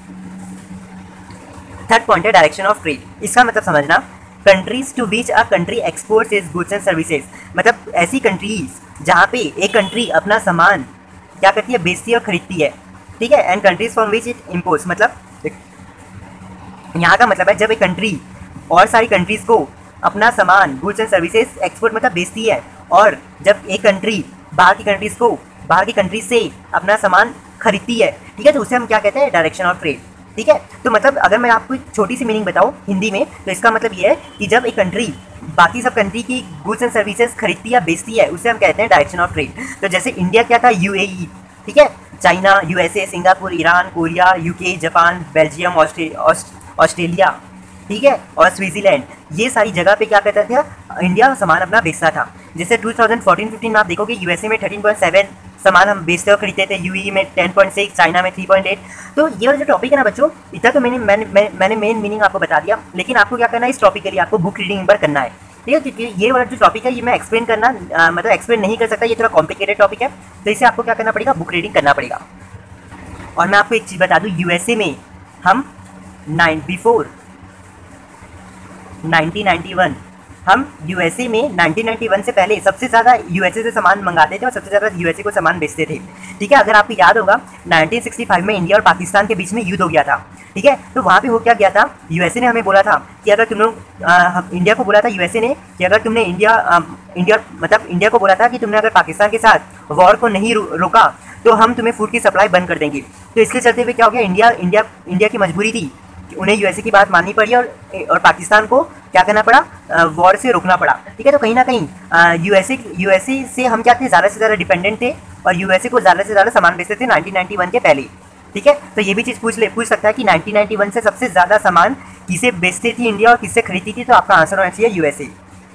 थर्ड पॉइंट है डायरेक्शन ऑफ ट्रेड। इसका मतलब समझना, countries to which a country exports is goods and services, मतलब ऐसी कंट्रीज जहाँ पे एक कंट्री अपना सामान क्या करती है, बेचती है और खरीदती है, ठीक है। And countries from which it imports, मतलब यहाँ का मतलब है जब एक कंट्री और सारी कंट्रीज को अपना सामान गुड्स एंड सर्विसेज एक्सपोर्ट मतलब बेचती है, और जब एक कंट्री बाहर की कंट्रीज को बाहर की कंट्रीज से अपना सामान खरीदती है, ठीक है, तो उसे हम क्या कहते हैं, डायरेक्शन ऑफ ट्रेड, ठीक है। तो मतलब अगर मैं आपको एक छोटी सी मीनिंग बताऊँ हिंदी में, तो इसका मतलब ये है कि जब एक कंट्री बाकी सब कंट्री की गुड्स एंड सर्विसेज खरीदती या बेचती है, उसे हम कहते हैं डायरेक्शन ऑफ ट्रेड। तो जैसे इंडिया क्या था, यूएई, ठीक है, China, USA, Singapore, Iran, Korea, UK, Japan, Belgium, Australia, ठीक है, और स्विट्जरलैंड, ये सारी जगह पे क्या करता था, इंडिया सामान अपना बेचता था। जैसे टू थाउजेंड फोर्टीन फिफ्टीन में आप देखोगे यूएसए में थर्टीन पॉइंट सेवन सामान हम बेचते और खरीदते थे, यूएई में टेन पॉइंट सिक्स, चाइना में थ्री पॉइंट एट। तो ये वाला जो टॉपिक है ना बच्चों, इतना तो मैंने मैंने मैंने मेन मीनिंग आपको बता दिया, लेकिन आपको क्या करना है, इस टॉपिक के लिए आपको बुक रीडिंग एक बार करना है, ठीक है, क्योंकि ये वाला जो टॉपिक है ये मैं एक्सप्लेन करना आ, मतलब एक्सप्लेन नहीं कर सकता, ये थोड़ा कॉम्प्लिकेटेड टॉपिक है, तो इसे आपको क्या करना पड़ेगा, बुक रीडिंग करना पड़ेगा। और मैं आपको एक चीज़ बता दूँ, यूएसए में हम nine before nineteen ninety one हम यूएसए में नाइनटीन नाइंटी वन से पहले सबसे ज़्यादा यूएसए से सामान मंगाते थे और सबसे ज़्यादा यूएसए को सामान बेचते थे, ठीक है। अगर आपको याद होगा नाइनटीन सिक्सटी फाइव में इंडिया और पाकिस्तान के बीच में युद्ध हो गया था, ठीक है, तो वहाँ पे हो क्या गया था, यूएसए ने हमें बोला था कि अगर तुम लोग इंडिया को बोला था यूएसए ने कि अगर तुमने इंडिया आ, इंडिया मतलब इंडिया को बोला था कि तुमने अगर पाकिस्तान के साथ वॉर को नहीं रो, रोका तो हम तुम्हें फूड की सप्लाई बंद कर देंगे। तो इसके चलते हुए क्या हो गया, इंडिया इंडिया इंडिया की मजबूरी थी, उन्हें यूएसए की बात माननी पड़ी और और पाकिस्तान को क्या करना पड़ा, वॉर से रोकना पड़ा, ठीक है। तो कहीं ना कहीं यूएसए यूएसए से हम क्या थे, ज़्यादा से ज़्यादा डिपेंडेंट थे और यूएसए को ज़्यादा से ज़्यादा सामान बेचते थे नाइनटीन नाइंटी वन के पहले, ठीक है। तो ये भी चीज़ पूछ ले पूछ सकता है कि नाइनटीन नाइंटी वन से सबसे ज़्यादा सामान किसे बेचती थी इंडिया और किससे खरीदती थी, तो आपका आंसर होना चाहिए यूएसए।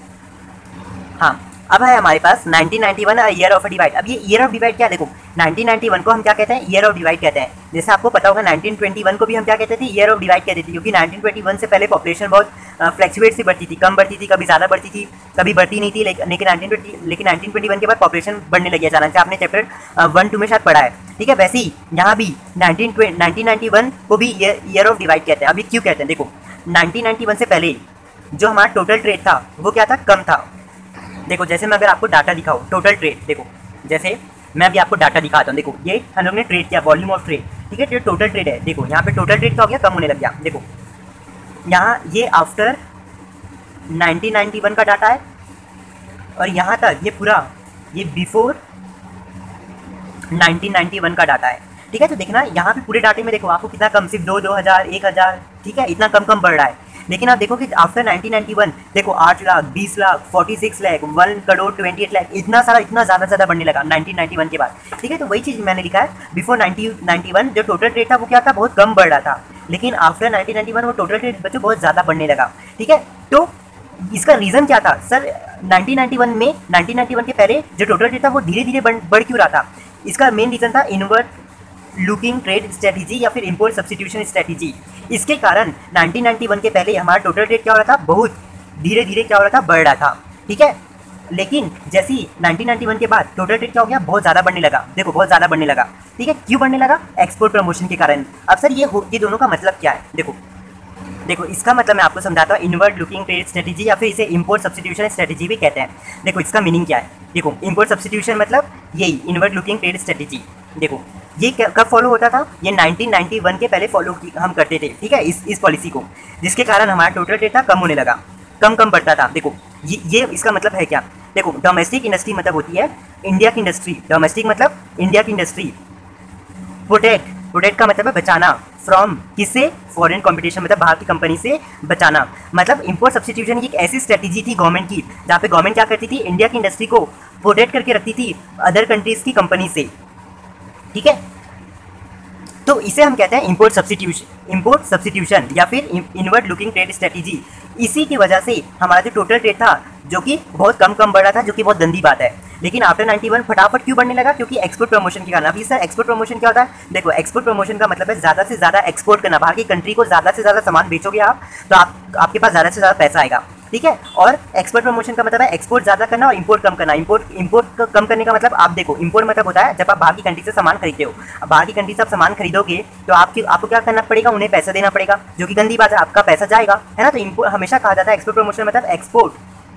हाँ, अब है हमारे पास nineteen ninety one year of divide. अब ये ईयर ऑफ डिवाइड क्या, देखो नाइनटीन नाइंटी वन को हम क्या कहते हैं, ईयर ऑफ डिवाइड कहते हैं। जैसे आपको पता होगा नाइनटीन ट्वेंटी वन को भी हम क्या कहते थे, ईयर ऑफ डिवाइड कहते थे, क्योंकि नाइनटीन ट्वेंटी वन से पहले पॉपुलेशन बहुत फ्लैक्चुएट से बढ़ती थी, कम बढ़ती थी, कभी ज़्यादा बढ़ती थी, कभी बढ़ती नहीं थी, लेकिन नाइनटीन ट्वेंटी लेकिन नाइनटीन ट्वेंटी वन के बाद पॉपुलेशन बढ़ने लगी अचानक से। आपने चैप्टर वन टू में शायद पढ़ा है, ठीक है। वैसे ही यहाँ भी नाइनटीन नाइंटी वन को भी ईयर ऑफ डिवाइड कहते हैं। अभी क्यों कहते हैं, देखो नाइनटीन नाइंटी वन से पहले जो हमारा टोटल ट्रेड था वो क्या था, कम था। देखो जैसे मैं अगर आपको डाटा दिखाऊँ, टोटल ट्रेड, देखो जैसे मैं अभी आपको डाटा दिखाता हूँ, देखो ये हम लोग ने ट्रेड किया, वॉल्यूम ऑफ ट्रेड, ठीक है, ट्रेड टोटल ट्रेड है। देखो यहाँ पे टोटल ट्रेड क्या हो गया, कम होने लग गया। देखो यहाँ ये आफ्टर नाइनटीन नाइंटी वन का डाटा है और यहाँ तक ये पूरा ये बिफोर नाइनटीन नाइंटी वन का डाटा है, ठीक है। तो देखना यहाँ पे पूरे डाटे में देखो आपको कितना कम, सिर्फ दो दो हज़ार एक हज़ार, ठीक है, इतना कम कम बढ़ रहा है। लेकिन आप देखो कि आफ्टर नाइनटीन नाइंटी वन देखो आठ लाख, बीस लाख, छियालीस लाख, वन करोड़, अट्ठाईस लाख, इतना सारा इतना ज़्यादा ज़्यादा बढ़ने लगा नाइनटीन नाइंटी वन के बाद, ठीक है। तो वही चीज़ मैंने लिखा है, बिफोर नाइनटीन नाइंटी वन जो टोटल ट्रेड था वो क्या था, बहुत कम बढ़ रहा था, लेकिन आफ्टर नाइनटीन नाइंटी वन वो टोटल ट्रेड बच्चों बहुत ज़्यादा बढ़ने लगा, ठीक है। तो इसका रीज़न क्या था सर, नाइनटीन नाइंटी वन में नाइनटीन नाइंटी वन के पहले जो टोटल ट्रेड था वो धीरे धीरे बढ़ बढ़ क्यों रहा था। इसका मेन रीज़न था इनवर्ट लुकिंग ट्रेड स्ट्रेटजी या फिर इम्पोर्ट सब्स्टिट्यूशन स्ट्रेटजी। इसके कारण नाइनटीन नाइंटी वन के पहले हमारा टोटल ट्रेड क्या हो रहा था, बहुत धीरे धीरे क्या हो रहा था, बढ़ रहा था, ठीक है। लेकिन जैसे ही नाइनटीन नाइंटी वन के बाद टोटल ट्रेड क्या हो गया, बहुत ज़्यादा बढ़ने लगा। देखो बहुत ज़्यादा बढ़ने लगा, ठीक है। क्यों बढ़ने लगा, एक्सपोर्ट प्रमोशन के कारण। अब सर ये ये दोनों का मतलब क्या है, देखो देखो इसका मतलब मैं आपको समझाता हूँ, इनवर्ट लुकिंग ट्रेड स्ट्रेटजी या फिर इसे इम्पोर्ट सब्स्टिट्यूशन स्ट्रेटजी भी कहते हैं। देखो इसका मीनिंग क्या है, देखो इम्पोर्ट सब्स्टिट्यूशन मतलब यही इनवर्ट लुकिंग ट्रेड स्ट्रेटजी। देखो ये कब फॉलो होता था, ये नाइनटीन नाइंटी वन के पहले फॉलो हम करते थे, ठीक है, इस इस पॉलिसी को, जिसके कारण हमारा टोटल ट्रेड था कम होने लगा, कम कम बढ़ता था। देखो ये ये इसका मतलब है क्या, देखो डोमेस्टिक इंडस्ट्री मतलब होती है इंडिया की इंडस्ट्री, डोमेस्टिक मतलब इंडिया की इंडस्ट्री, प्रोटेक्ट प्रोटेक्ट का मतलब है बचाना, फ्रॉम किससे, फॉरेन कंपटीशन मतलब बाहर की कंपनी से बचाना। मतलब इंपोर्ट सब्स्टिट्यूशन की एक ऐसी स्ट्रेटजी थी गवर्नमेंट की, जहाँ पे गवर्नमेंट क्या करती थी, इंडिया की इंडस्ट्री को प्रोटेक्ट करके रखती थी अदर कंट्रीज़ की कंपनी से, ठीक है। तो इसे हम कहते हैं इंपोर्ट सब्स्टिट्यूशन इंपोर्ट सब्स्टिट्यूशन या फिर इनवर्ट लुकिंग ट्रेड स्ट्रेटजी। इसी की वजह से हमारा जो टोटल ट्रेड था जो कि बहुत कम कम बढ़ रहा था, जो कि बहुत गंदी बात है, लेकिन आफ्टर नाइंटी वन फटाफट क्यों बढ़ने लगा, क्योंकि एक्सपोर्ट प्रमोशन के कारण। अभी सर एक्सपोर्ट प्रमोशन क्या होता है, देखो एक्सपोर्ट प्रमोशन का मतलब है ज़्यादा से ज़्यादा एक्सपोर्ट करना, बाहर की कंट्री को ज़्यादा से ज़्यादा सामान बेचोगे आप तो आप आपके पास ज़्यादा से ज़्यादा पैसा आएगा। ठीक है। और एक्सपोर्ट प्रमोशन का मतलब है एक्सपोर्ट ज़्यादा करना और इंपोर्ट कम करना। इंपोर्ट इंपोर्ट कम करने का मतलब आप देखो, इंपोर्ट मतलब होता है जब आप बाहर की कंट्री से सामान खरीदते हो। अब बाहर की कंट्री से आप सामान खरीदोगे तो आपकी आपको क्या करना पड़ेगा, उन्हें पैसा देना पड़ेगा, जो कि गंदी बात है, आपका पैसा जाएगा, है ना। तो इंपोर्ट हमेशा कहा जाता है एक्सपोर्ट प्रमोशन मतलब एक्सपोर्ट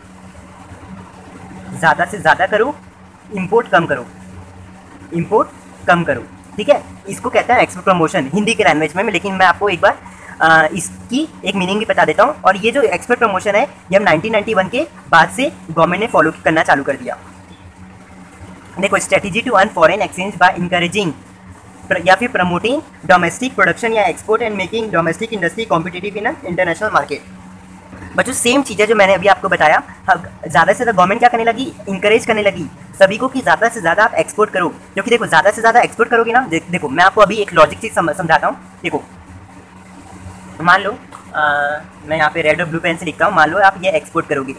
ज़्यादा से ज़्यादा करो, इंपोर्ट कम करो, इंपोर्ट कम करो, ठीक है। इसको कहते हैं एक्सपोर्ट प्रमोशन हिंदी के लैंग्वेज में, लेकिन मैं आपको एक बार आ, इसकी एक मीनिंग भी बता देता हूँ। और ये जो एक्सपोर्ट प्रमोशन है ये हम नाइनटीन नाइंटी वन के बाद से गवर्नमेंट ने फॉलो करना चालू कर दिया। देखो, strategy to earn foreign exchange by encouraging या फिर प्रमोटिंग डोमेस्टिक प्रोडक्शन या export and making domestic industry competitive in international market. बच्चों सेम चीज़ें जो मैंने अभी आपको बताया, ज़्यादा से ज़्यादा गवर्नमेंट क्या करने लगी, इंकरेज करने लगी सभी को कि ज़्यादा से ज़्यादा आप एक्सपोर्ट करो। क्योंकि देखो ज़्यादा से ज़्यादा एक्सपोर्ट करोगे ना, दे, देखो मैं आपको अभी एक लॉजिक चीज़ समझाता हूँ। देखो मान लो आ, मैं यहाँ पे रेड और ब्लू पेन से लिखता हूँ, मान लो आप ये एक्सपोर्ट करोगे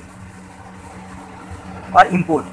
और इंपोर्ट,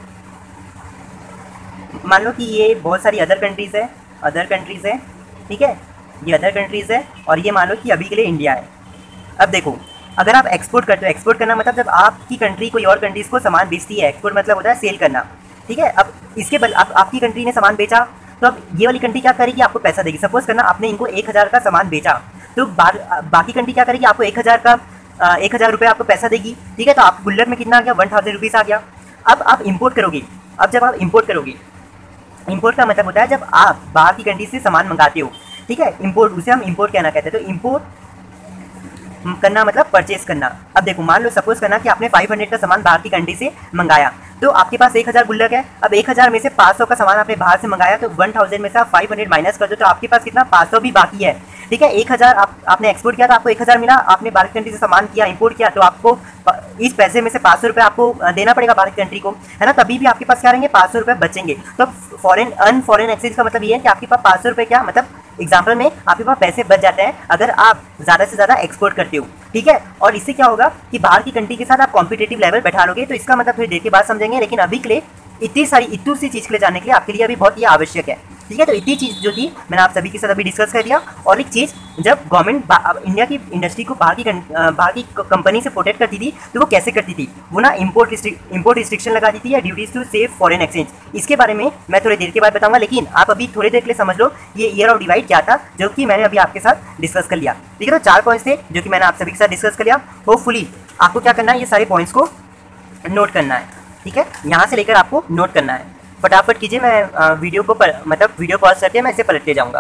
मान लो कि ये बहुत सारी अदर कंट्रीज़ है, अदर कंट्रीज़ है, ठीक है, ये अदर कंट्रीज़ है और ये मान लो कि अभी के लिए इंडिया है। अब देखो अगर आप एक्सपोर्ट करते हो, एक्सपोर्ट करना मतलब जब आपकी कंट्री कोई और कंट्रीज़ को सामान बेचती है, एक्सपोर्ट मतलब होता है सेल करना, ठीक है। अब इसके बल आप, आपकी कंट्री ने सामान बेचा तो अब ये वाली कंट्री क्या करेगी, आपको पैसा देगी। सपोज करना आपने इनको एक हज़ार का सामान बेचा तो बा, बाकी कंट्री क्या करेगी, आपको एक हज़ार का एक हज़ार रुपये आपको पैसा देगी, ठीक है। तो आप गुल्लक में कितना आ गया, वन थाउजेंड रुपीज़ आ गया। अब आप इंपोर्ट करोगे, अब जब आप इंपोर्ट करोगे, इंपोर्ट का मतलब होता है जब आप बाहर की कंट्री से सामान मंगाते हो, ठीक है, इंपोर्ट, उसे हम इंपोर्ट कहना कहते हैं। तो इंपोर्ट करना मतलब परचेस करना। अब देखो मान लो सपोज करना कि आपने पाँच सौ का सामान बाहर की कंट्री से मंगाया, तो आपके पास एक हज़ार गुल्लक है। अब एक हज़ार में से पाँच सौ का सामान आपने बाहर से मंगाया, तो एक हज़ार में से आप पाँच सौ माइनस कर दो तो आपके पास कितना, पाँच सौ भी बाकी है, ठीक है। एक हज़ार आप आपने एक्सपोर्ट किया तो आपको एक हज़ार मिला, आपने बाहर की कंट्री से सामान किया, इंपोर्ट किया, तो आपको इस पैसे में से पाँच सौ रुपये आपको देना पड़ेगा बाहर की कंट्री को, है ना। तभी भी आपके पास क्या रहेंगे, पाँच सौ रुपये बचेंगे। तो फॉरेन अन फॉरेन एक्सचेंज का मतलब ये है कि आपके पास पाँच सौ रुपये क्या मतलब एग्जाम्पल में आपके पास पैसे बच जाते हैं अगर आप ज़्यादा से ज़्यादा एक्सपोर्ट करते हो, ठीक है। और इससे क्या होगा कि बाहर की कंट्री के साथ आप कॉम्पिटेटिव लेवल बैठा लोगे। तो इसका मतलब थोड़ी देर के बाद समझेंगे, लेकिन अभी के लिए इतनी सारी इतनी सी चीज़ के लिए जानने के लिए आपके लिए अभी बहुत ही आवश्यक है, ठीक है। तो इतनी चीज़ जो थी मैंने आप सभी के साथ अभी डिस्कस कर दिया। और एक चीज़, जब गवर्नमेंट इंडिया की इंडस्ट्री को बाहर की बाहर की कंपनी से प्रोटेक्ट करती थी तो वो कैसे करती थी, वो ना इंपोर्ट इंपोर्ट रिस्ट्रिक्शन लगाती थी या duties to save foreign exchange. इसके बारे में मैं थोड़ी देर के बाद बताऊंगा, लेकिन आप अभी थोड़ी देर के लिए समझ लो ये ईयर ऑफ डिवाइड क्या था, जो कि मैंने अभी आपके साथ डिस्कस कर लिया, ठीक है। तो चार पॉइंट्स थे जो कि मैंने आप सभी के साथ डिस्कस कर लिया। होपफुली आपको क्या करना है, ये सारे पॉइंट्स को नोट करना है, ठीक है। यहाँ से लेकर आपको नोट करना है, फटाफट कीजिए। मैं वीडियो को पर, मतलब वीडियो पॉज करके मैं इसे पलटते जाऊंगा।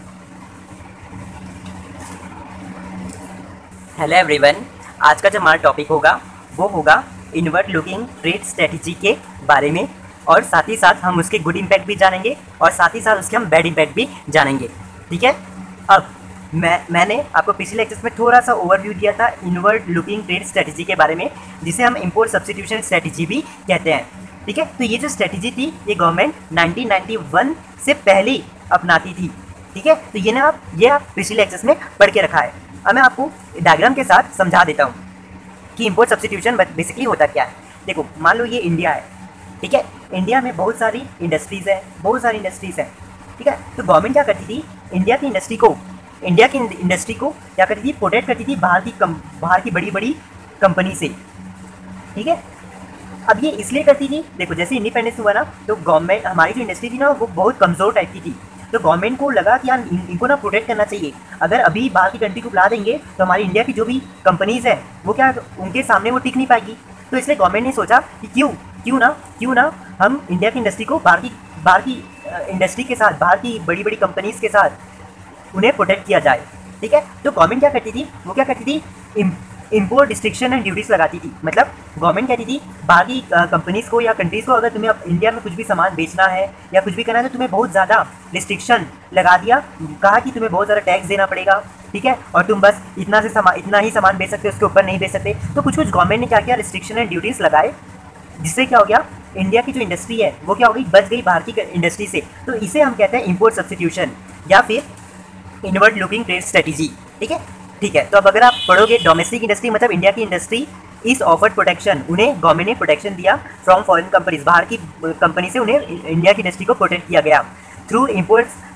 हेलो एवरीवन, आज का जो हमारा टॉपिक होगा वो होगा इनवर्ड लुकिंग ट्रेड स्ट्रेटजी के बारे में, और साथ ही साथ हम उसके गुड इम्पैक्ट भी जानेंगे और साथ ही साथ उसके हम बैड इम्पैक्ट भी जानेंगे, ठीक है। अब मैं मैंने आपको पिछले लेक्चर्स में थोड़ा सा ओवरव्यू दिया था इनवर्ड लुकिंग ट्रेड स्ट्रेटजी के बारे में, जिसे हम इंपोर्ट सब्स्टिट्यूशन स्ट्रेटजी भी कहते हैं, ठीक है। तो ये जो स्ट्रेटजी थी ये गवर्नमेंट नाइनटीन नाइंटी वन से पहले ही अपनाती थी, ठीक है। तो ये ना आप ये आप पिछले लेक्चर्स में पढ़ के रखा है। अब मैं आपको डायग्राम के साथ समझा देता हूँ कि इंपोर्ट सब्स्टिट्यूशन बेसिकली होता क्या है। देखो मान लो ये इंडिया है, ठीक है। इंडिया में बहुत सारी इंडस्ट्रीज़ है, बहुत सारी इंडस्ट्रीज़ है, ठीक है। तो गवर्नमेंट क्या करती थी, इंडिया की इंडस्ट्री को इंडिया की इंडस्ट्री को क्या करती थी, प्रोटेक्ट करती थी बाहर की कम बाहर की बड़ी बड़ी कंपनी से, ठीक है। अब ये इसलिए करती थी, देखो जैसे इंडिपेंडेंस हुआ ना तो गवर्नमेंट, हमारी जो इंडस्ट्री थी ना वो बहुत कमज़ोर टाइप की थी, तो गवर्नमेंट को लगा कि यार इन, इनको ना प्रोटेक्ट करना चाहिए। अगर अभी बाहर की कंट्री को बुला देंगे तो हमारी इंडिया की जो भी कंपनीज़ है वो क्या उनके सामने वो टिक नहीं पाएगी। तो इसलिए गवर्नमेंट ने सोचा कि क्यों क्यों ना क्यों ना हम इंडिया की इंडस्ट्री को बाहर की बाहर की इंडस्ट्री के साथ, बाहर की बड़ी बड़ी कंपनीज़ के साथ उन्हें प्रोटेक्ट किया जाए, ठीक है। तो गवर्नमेंट क्या करती थी, वो क्या करती थी, इंपोर्ट रिस्ट्रिक्शन एंड ड्यूटीज़ लगाती थी। मतलब गवर्नमेंट कहती थी बाहर की कंपनीज़ को या कंट्रीज़ को, अगर तुम्हें अब इंडिया में कुछ भी सामान बेचना है या कुछ भी करना है तो तुम्हें बहुत ज़्यादा रिस्ट्रिक्शन लगा दिया, कहा कि तुम्हें बहुत ज़्यादा टैक्स देना पड़ेगा, ठीक है, और तुम बस इतना से सामान इतना ही सामान बेच सकते हो, उसके ऊपर नहीं बेच सकते। तो कुछ कुछ गवर्नमेंट ने क्या किया, रिस्ट्रिक्शन एंड ड्यूटीज़ लगाए, जिससे क्या हो गया, इंडिया की जो इंडस्ट्री है वो क्या हो गई, बच गई बाहर की इंडस्ट्री से। तो इसे हम कहते हैं इंपोर्ट सब्स्टिट्यूशन या फिर इनवर्ड लुकिंग ट्रेड स्ट्रेटजी, ठीक है ठीक है। तो अब अगर आप पढ़ोगे डोमेस्टिक इंडस्ट्री मतलब इंडिया की इंडस्ट्री इस ऑफर्ड प्रोटेक्शन, उन्हें गवर्नमेंट ने प्रोटेक्शन दिया फ्रॉम फॉरेन कंपनीज, बाहर की कंपनी से उन्हें इंडिया की इंडस्ट्री को प्रोटेक्ट किया गया through import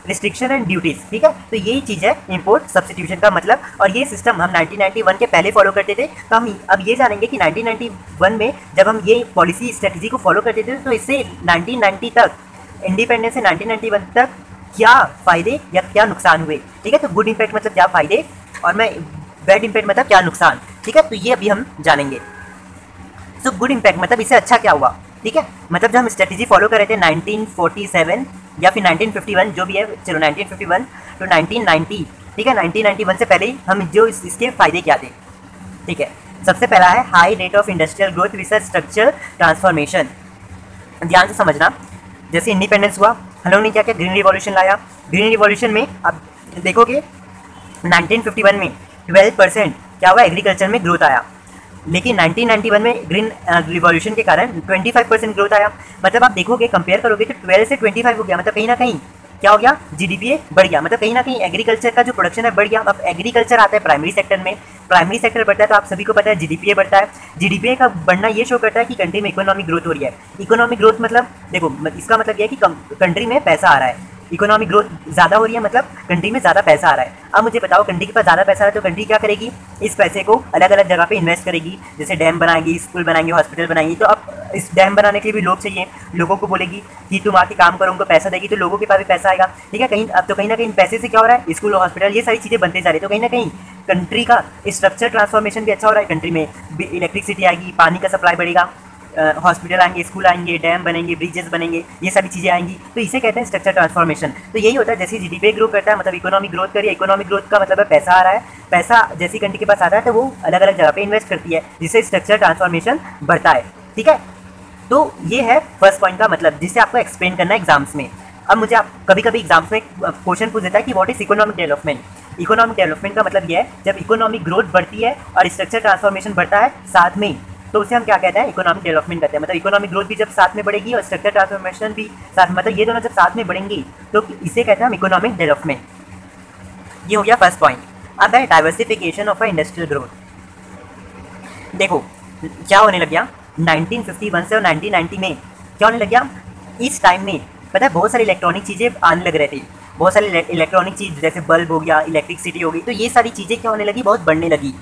restriction and duties, ठीक है। तो यही चीज़ है इंपोर्ट सब्स्टिट्यूशन का मतलब, और ये सिस्टम हम नाइनटीन नाइंटी वन के पहले फॉलो करते थे। तो हम अब ये जानेंगे कि नाइनटीन नाइंटी वन में जब हम ये पॉलिसी स्ट्रेटजी को फॉलो करते थे तो इससे नाइनटीन नाइंटी तक, इंडिपेंडेंस से नाइनटीन नाइंटी वन तक क्या फ़ायदे या क्या नुकसान हुए, ठीक है। तो गुड इम्पैक्ट मतलब क्या फ़ायदे, और मैं बैड इम्पैक्ट मतलब क्या नुकसान, ठीक है। तो ये अभी हम जानेंगे। तो गुड इम्पैक्ट मतलब इससे अच्छा क्या हुआ, ठीक है। मतलब जब हम स्ट्रेटजी फॉलो कर रहे थे नाइनटीन फोर्टी सेवन या फिर नाइनटीन फिफ्टी वन, जो भी है, चलो नाइनटीन फिफ्टी वन तो नाइनटीन नाइंटी, ठीक है। नाइनटीन नाइंटी वन से पहले हम जो इस, इसके फ़ायदे क्या थे, ठीक है। सबसे पहला है high rate of industrial growth with structural transformation. ध्यान से समझना, जैसे इंडिपेंडेंस हुआ, हम लोगों ने क्या किया, ग्रीन रिवॉल्यूशन लाया। ग्रीन रिवॉल्यूशन में आप देखोगे नाइनटीन फिफ्टी वन में ट्वेल्व परसेंट क्या हुआ, एग्रीकल्चर में ग्रोथ आया, लेकिन नाइनटीन नाइंटी वन में ग्रीन रिवॉल्यूशन के कारण ट्वेंटी फाइव परसेंट ग्रोथ आया। मतलब आप देखोगे, कंपेयर करोगे तो ट्वेल्व से ट्वेंटी फाइव हो गया, मतलब कहीं ना कहीं क्या हो गया, जीडीपी बढ़ गया, मतलब कहीं ना कहीं एग्रीकल्चर का जो प्रोडक्शन है बढ़ गया। अब एग्रीकल्चर आता है प्राइमरी सेक्टर में, प्राइमरी सेक्टर बढ़ता है तो आप सभी को पता है जीडीपी बढ़ता है। जीडीपी का बढ़ना ये शो करता है कि कंट्री में इकोनॉमिक ग्रोथ हो रही है। इकोनॉमिक ग्रोथ मतलब देखो, इसका मतलब ये है कि कंट्री में पैसा आ रहा है। इकोनॉमिक ग्रोथ ज़्यादा हो रही है मतलब कंट्री में ज़्यादा पैसा आ रहा है। अब मुझे बताओ, कंट्री के पास ज़्यादा पैसा है तो कंट्री क्या करेगी, इस पैसे को अलग अलग जगह पे इन्वेस्ट करेगी, जैसे डैम बनाएगी, स्कूल बनाएंगे, हॉस्पिटल बनाएंगी। तो अब इस डैम बनाने के लिए भी लोग चाहिए, लोगों को बोलेगी कि तुम आके काम करो, उनको पैसा देगी, तो लोगों के पास भी पैसा आएगा, ठीक है। कहीं अब तो कहीं ना कहीं पैसे से क्या हो रहा है, स्कूल, हॉस्पिटल, ये सारी चीज़ें बनते जा रही है। तो कहीं ना कहीं कंट्री का स्ट्रक्चर ट्रांसफॉर्मेशन भी अच्छा हो रहा है। कंट्री में इलेक्ट्रिसिटी आएगी, पानी का सप्लाई बढ़ेगा, हॉस्पिटल आएंगे, स्कूल आएंगे, डैम बनेंगे, ब्रिजेस बनेंगे, ये सारी चीज़ें आएंगी। तो इसे कहते हैं स्ट्रक्चर ट्रांसफॉर्मेशन। तो यही होता है, जैसे जीडीपी ग्रो करता है मतलब इकोनॉमिक ग्रोथ करिए। इकोनॉमिक ग्रोथ का मतलब है पैसा आ रहा है, पैसा जैसी कंट्री के पास आता है तो वो अलग अलग जगह पे इन्वेस्ट करती है, जिससे स्ट्रक्चर ट्रांसफॉर्मेशन बढ़ता है, ठीक है। तो ये है फर्स्ट पॉइंट का मतलब, जिसे आपको एक्सप्लेन करना है एग्जाम्स में। अब मुझे आप कभी कभी एग्जाम्स में क्वेश्चन पूछ देता है कि what is economic development. Economic development का मतलब ये है जब इकोनॉमिक ग्रोथ बढ़ती है और स्ट्रक्चर ट्रांसफॉर्मेशन बढ़ता है साथ में, तो उसे हम क्या कहते हैं, इकोनॉमिक डेवलपमेंट कहते हैं। मतलब इकोनॉमिक ग्रोथ भी जब साथ में बढ़ेगी और स्ट्रक्चर ट्रांसफॉर्मेशन भी साथ, मतलब ये दोनों जब साथ में बढ़ेंगी तो इसे कहते हैं हम इकोनॉमिक डेवलपमेंट। ये हो गया फर्स्ट पॉइंट। अब है diversification of a industrial growth. देखो क्या होने लग गया, नाइनटीन फिफ्टी वन से और नाइनटीन नाइंटी में क्या होने लग गया, इस टाइम में पता है बहुत सारी इलेक्ट्रॉनिक चीज़ें आने लग रहे थे, बहुत सारी इलेक्ट्रॉनिक चीज़ जैसे बल्ब हो गया, इलेक्ट्रिसिटी हो गई, तो ये सारी चीज़ें क्या होने लगी, बहुत बढ़ने लगी।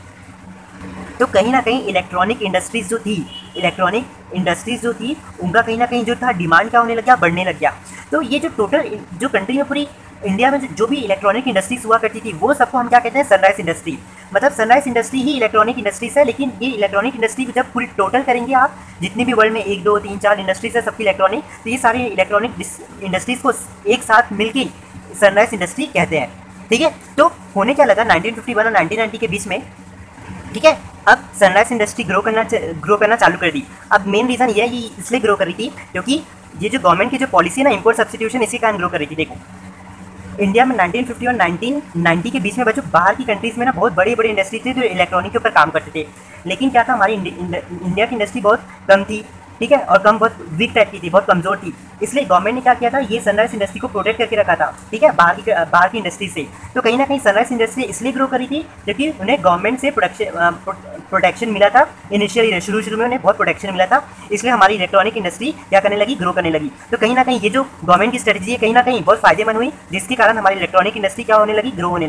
तो कहीं ना कहीं इलेक्ट्रॉनिक इंडस्ट्रीज जो थी, इलेक्ट्रॉनिक इंडस्ट्रीज जो थी उनका कहीं ना कहीं जो था डिमांड क्या होने लग गया, बढ़ने लग गया। तो ये जो टोटल जो कंट्री में पूरी इंडिया में जो भी इलेक्ट्रॉनिक इंडस्ट्रीज हुआ करती थी वो सबको हम क्या कहते हैं, सनराइज इंडस्ट्री। मतलब सनराइज इंडस्ट्री ही इलेक्ट्रॉनिक इंडस्ट्रीज है, लेकिन ये इलेक्ट्रॉनिक इंडस्ट्री जब पूरी टोटल करेंगे आप, जितनी भी वर्ल्ड में एक दो तीन चार इंडस्ट्रीज है सबकी इलेक्ट्रॉनिक, तो ये सारी इलेक्ट्रॉनिक इंडस्ट्रीज को एक साथ मिलकर सनराइज इंडस्ट्री कहते हैं, ठीक है। तो होने क्या लगा नाइनटीन फिफ्टी वन और नाइनटीन नाइंटी के बीच में, ठीक है। अब सनराइज इंडस्ट्री ग्रो करना ग्रो करना चालू कर दी। अब मेन रीज़न ये है कि इसलिए ग्रो कर रही थी क्योंकि ये जो गवर्नमेंट की जो पॉलिसी है ना, इंपोर्ट सब्स्टिट्यूशन, इसी कारण ग्रो कर रही थी। देखो इंडिया में नाइनटीन फिफ्टी और नाइनटीन नाइंटी के बीच में बच्चों बाहर की कंट्रीज़ में ना बहुत बड़ी बड़ी इंडस्ट्री थी जो इलेक्ट्रॉनिक के ऊपर काम करते थे, लेकिन क्या था, हमारी इंडिया की इंडस्ट्री बहुत कम थी, ठीक है, और कम बहुत वीक टाइप की थी, बहुत कमज़ोर थी। इसलिए गवर्नमेंट ने क्या किया था, ये सनराइज इंडस्ट्री को प्रोटेक्ट करके रखा था, ठीक है, बाहर की बाहर की इंडस्ट्री से। तो कहीं ना कहीं सनराइज इंडस्ट्री इसलिए ग्रो करी थी क्योंकि उन्हें गवर्नमेंट से प्रोटेक्शन प्रोटेक्शन मिला था। इनिशियली शुरू शुरू में उन्हें बहुत प्रोटेक्शन मिला था, इसलिए हमारी इलेक्ट्रॉनिक इंडस्ट्री क्या करने लगी, ग्रो करने लगी। तो कहीं ना कहीं ये जो गवर्नमेंट की स्ट्रेटजी है कहीं ना कहीं बहुत फायदेमंद हुई, जिसके कारण हमारी इलेक्ट्रॉनिक इंडस्ट्री क्या होने लगी, ग्रो होने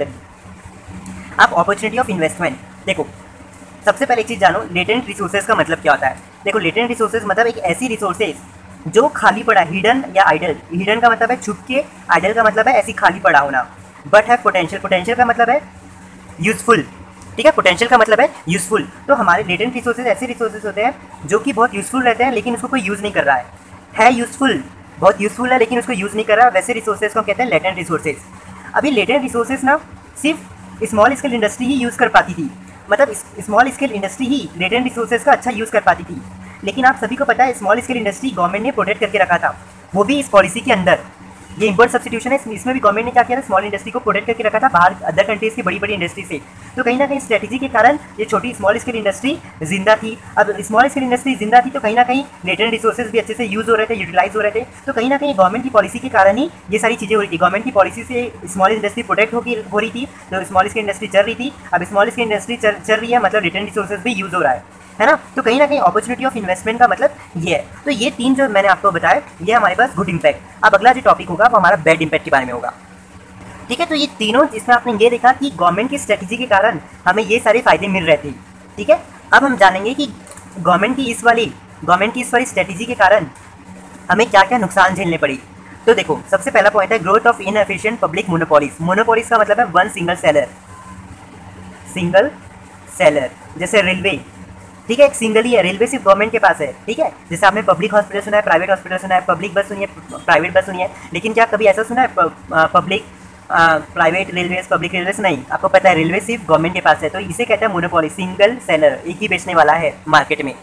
लगी। अब अपॉर्चुनिटी ऑफ इन्वेस्टमेंट, देखो सबसे पहले एक चीज़ जानो, लेटेंट रिसोर्सेज का मतलब क्या होता है। देखो लेटेंट रिसोर्सेज मतलब एक ऐसी रिसोर्सेज जो खाली पड़ा, हिडन या आइडल। हिडन का मतलब है छुप के, आइडल का मतलब है ऐसी खाली पड़ा होना। बट है पोटेंशियल, पोटेंशियल का मतलब है यूजफुल, ठीक है, पोटेंशियल का मतलब है यूजफुल। तो हमारे लेटेंट रिसोर्सेज ऐसे रिसोर्सेज होते हैं जो कि बहुत यूजफुल रहते हैं लेकिन उसको कोई यूज़ नहीं कर रहा है, है यूजफुल, बहुत यूजफुल है लेकिन उसको यूज़ नहीं कर रहा है, वैसे रिसोर्सेज को कहते हैं लेटेंट रिसोर्सेज। अभी लेटेंट रिसोर्सेज ना सिर्फ स्मॉल स्केल इंडस्ट्री ही यूज़ कर पाती थी, मतलब स्मॉल स्केल इंडस्ट्री ही लेटेंट रिसोर्सेज का अच्छा यूज़ कर पाती थी। लेकिन आप सभी को पता है स्मॉल स्केल इंडस्ट्री गवर्नमेंट ने प्रोटेक्ट करके रखा था, वो भी इस पॉलिसी के अंदर। ये इंपोर्ट सब्स्टिट्यूशन है, इसमें भी गवर्नमेंट ने क्या किया था, स्मॉल इंडस्ट्री को प्रोटेक्ट करके रखा था बाहर अदर कंट्रीज़ की बड़ी बड़ी इंडस्ट्री से। तो कहीं ना कहीं स्ट्रेटजी के कारण ये छोटी स्मॉल स्केल इंडस्ट्री जिंदा थी। अब स्मॉल स्केल इंडस्ट्री जिंदा थी तो कहीं ना कहीं लेटेंट रिसोर्सेज भी अच्छे से यूज़ हो रहे थे, यूटिलाइज हो रहे थे। तो कहीं ना कहीं गवर्नमेंट की पॉलिसी के कारण ही ये सारी चीज़ें हो रही थी। गवर्नमेंट की पॉलिसी से स्मॉल इंडस्ट्री प्रोटेक्ट हो हो रही थी, तो स्मॉल स्केल इंडस्ट्री चल रही थी। अब स्मॉल स्केल इंडस्ट्री चल चल रही है मतलब लेटेंट रिसोर्सेज भी यूज़ हो रहा है है ना। तो कहीं ना कहीं अपॉर्चुनिटी ऑफ इन्वेस्टमेंट का मतलब ये है। तो ये तीन जो मैंने आपको बताया ये हमारे पास गुड इम्पैक्ट। अब अगला जो टॉपिक होगा वो हमारा बैड इम्पैक्ट के बारे में होगा। ठीक है। तो ये तीनों जिसमें आपने ये देखा कि गवर्नमेंट की स्ट्रेटजी के कारण हमें ये सारे फायदे मिल रहे थे। ठीक है, अब हम जानेंगे कि गवर्नमेंट की इस वाली गवर्नमेंट की इस वाली स्ट्रेटजी के कारण हमें क्या क्या नुकसान झेलने पड़ी। तो देखो, सबसे पहला पॉइंट है growth of inefficient public monopolies. Monopolies का मतलब है one single seller, single seller. जैसे रेलवे, ठीक है, एक सिंगल ही है, रेलवे सिर्फ गवर्नमेंट के पास है। ठीक है, जैसे आपने पब्लिक हॉस्पिटल सुना है, प्राइवेट हॉस्पिटल सुना है, पब्लिक बस सुनी है, प्राइवेट बस सुनी है, लेकिन क्या कभी ऐसा सुना है public private railway, public railway? नहीं, आपको पता है रेलवे सिर्फ गवर्नमेंट के पास है। तो इसे कहते हैं मोनोपोली, सिंगल सेलर, एक ही बेचने वाला है मार्केट में।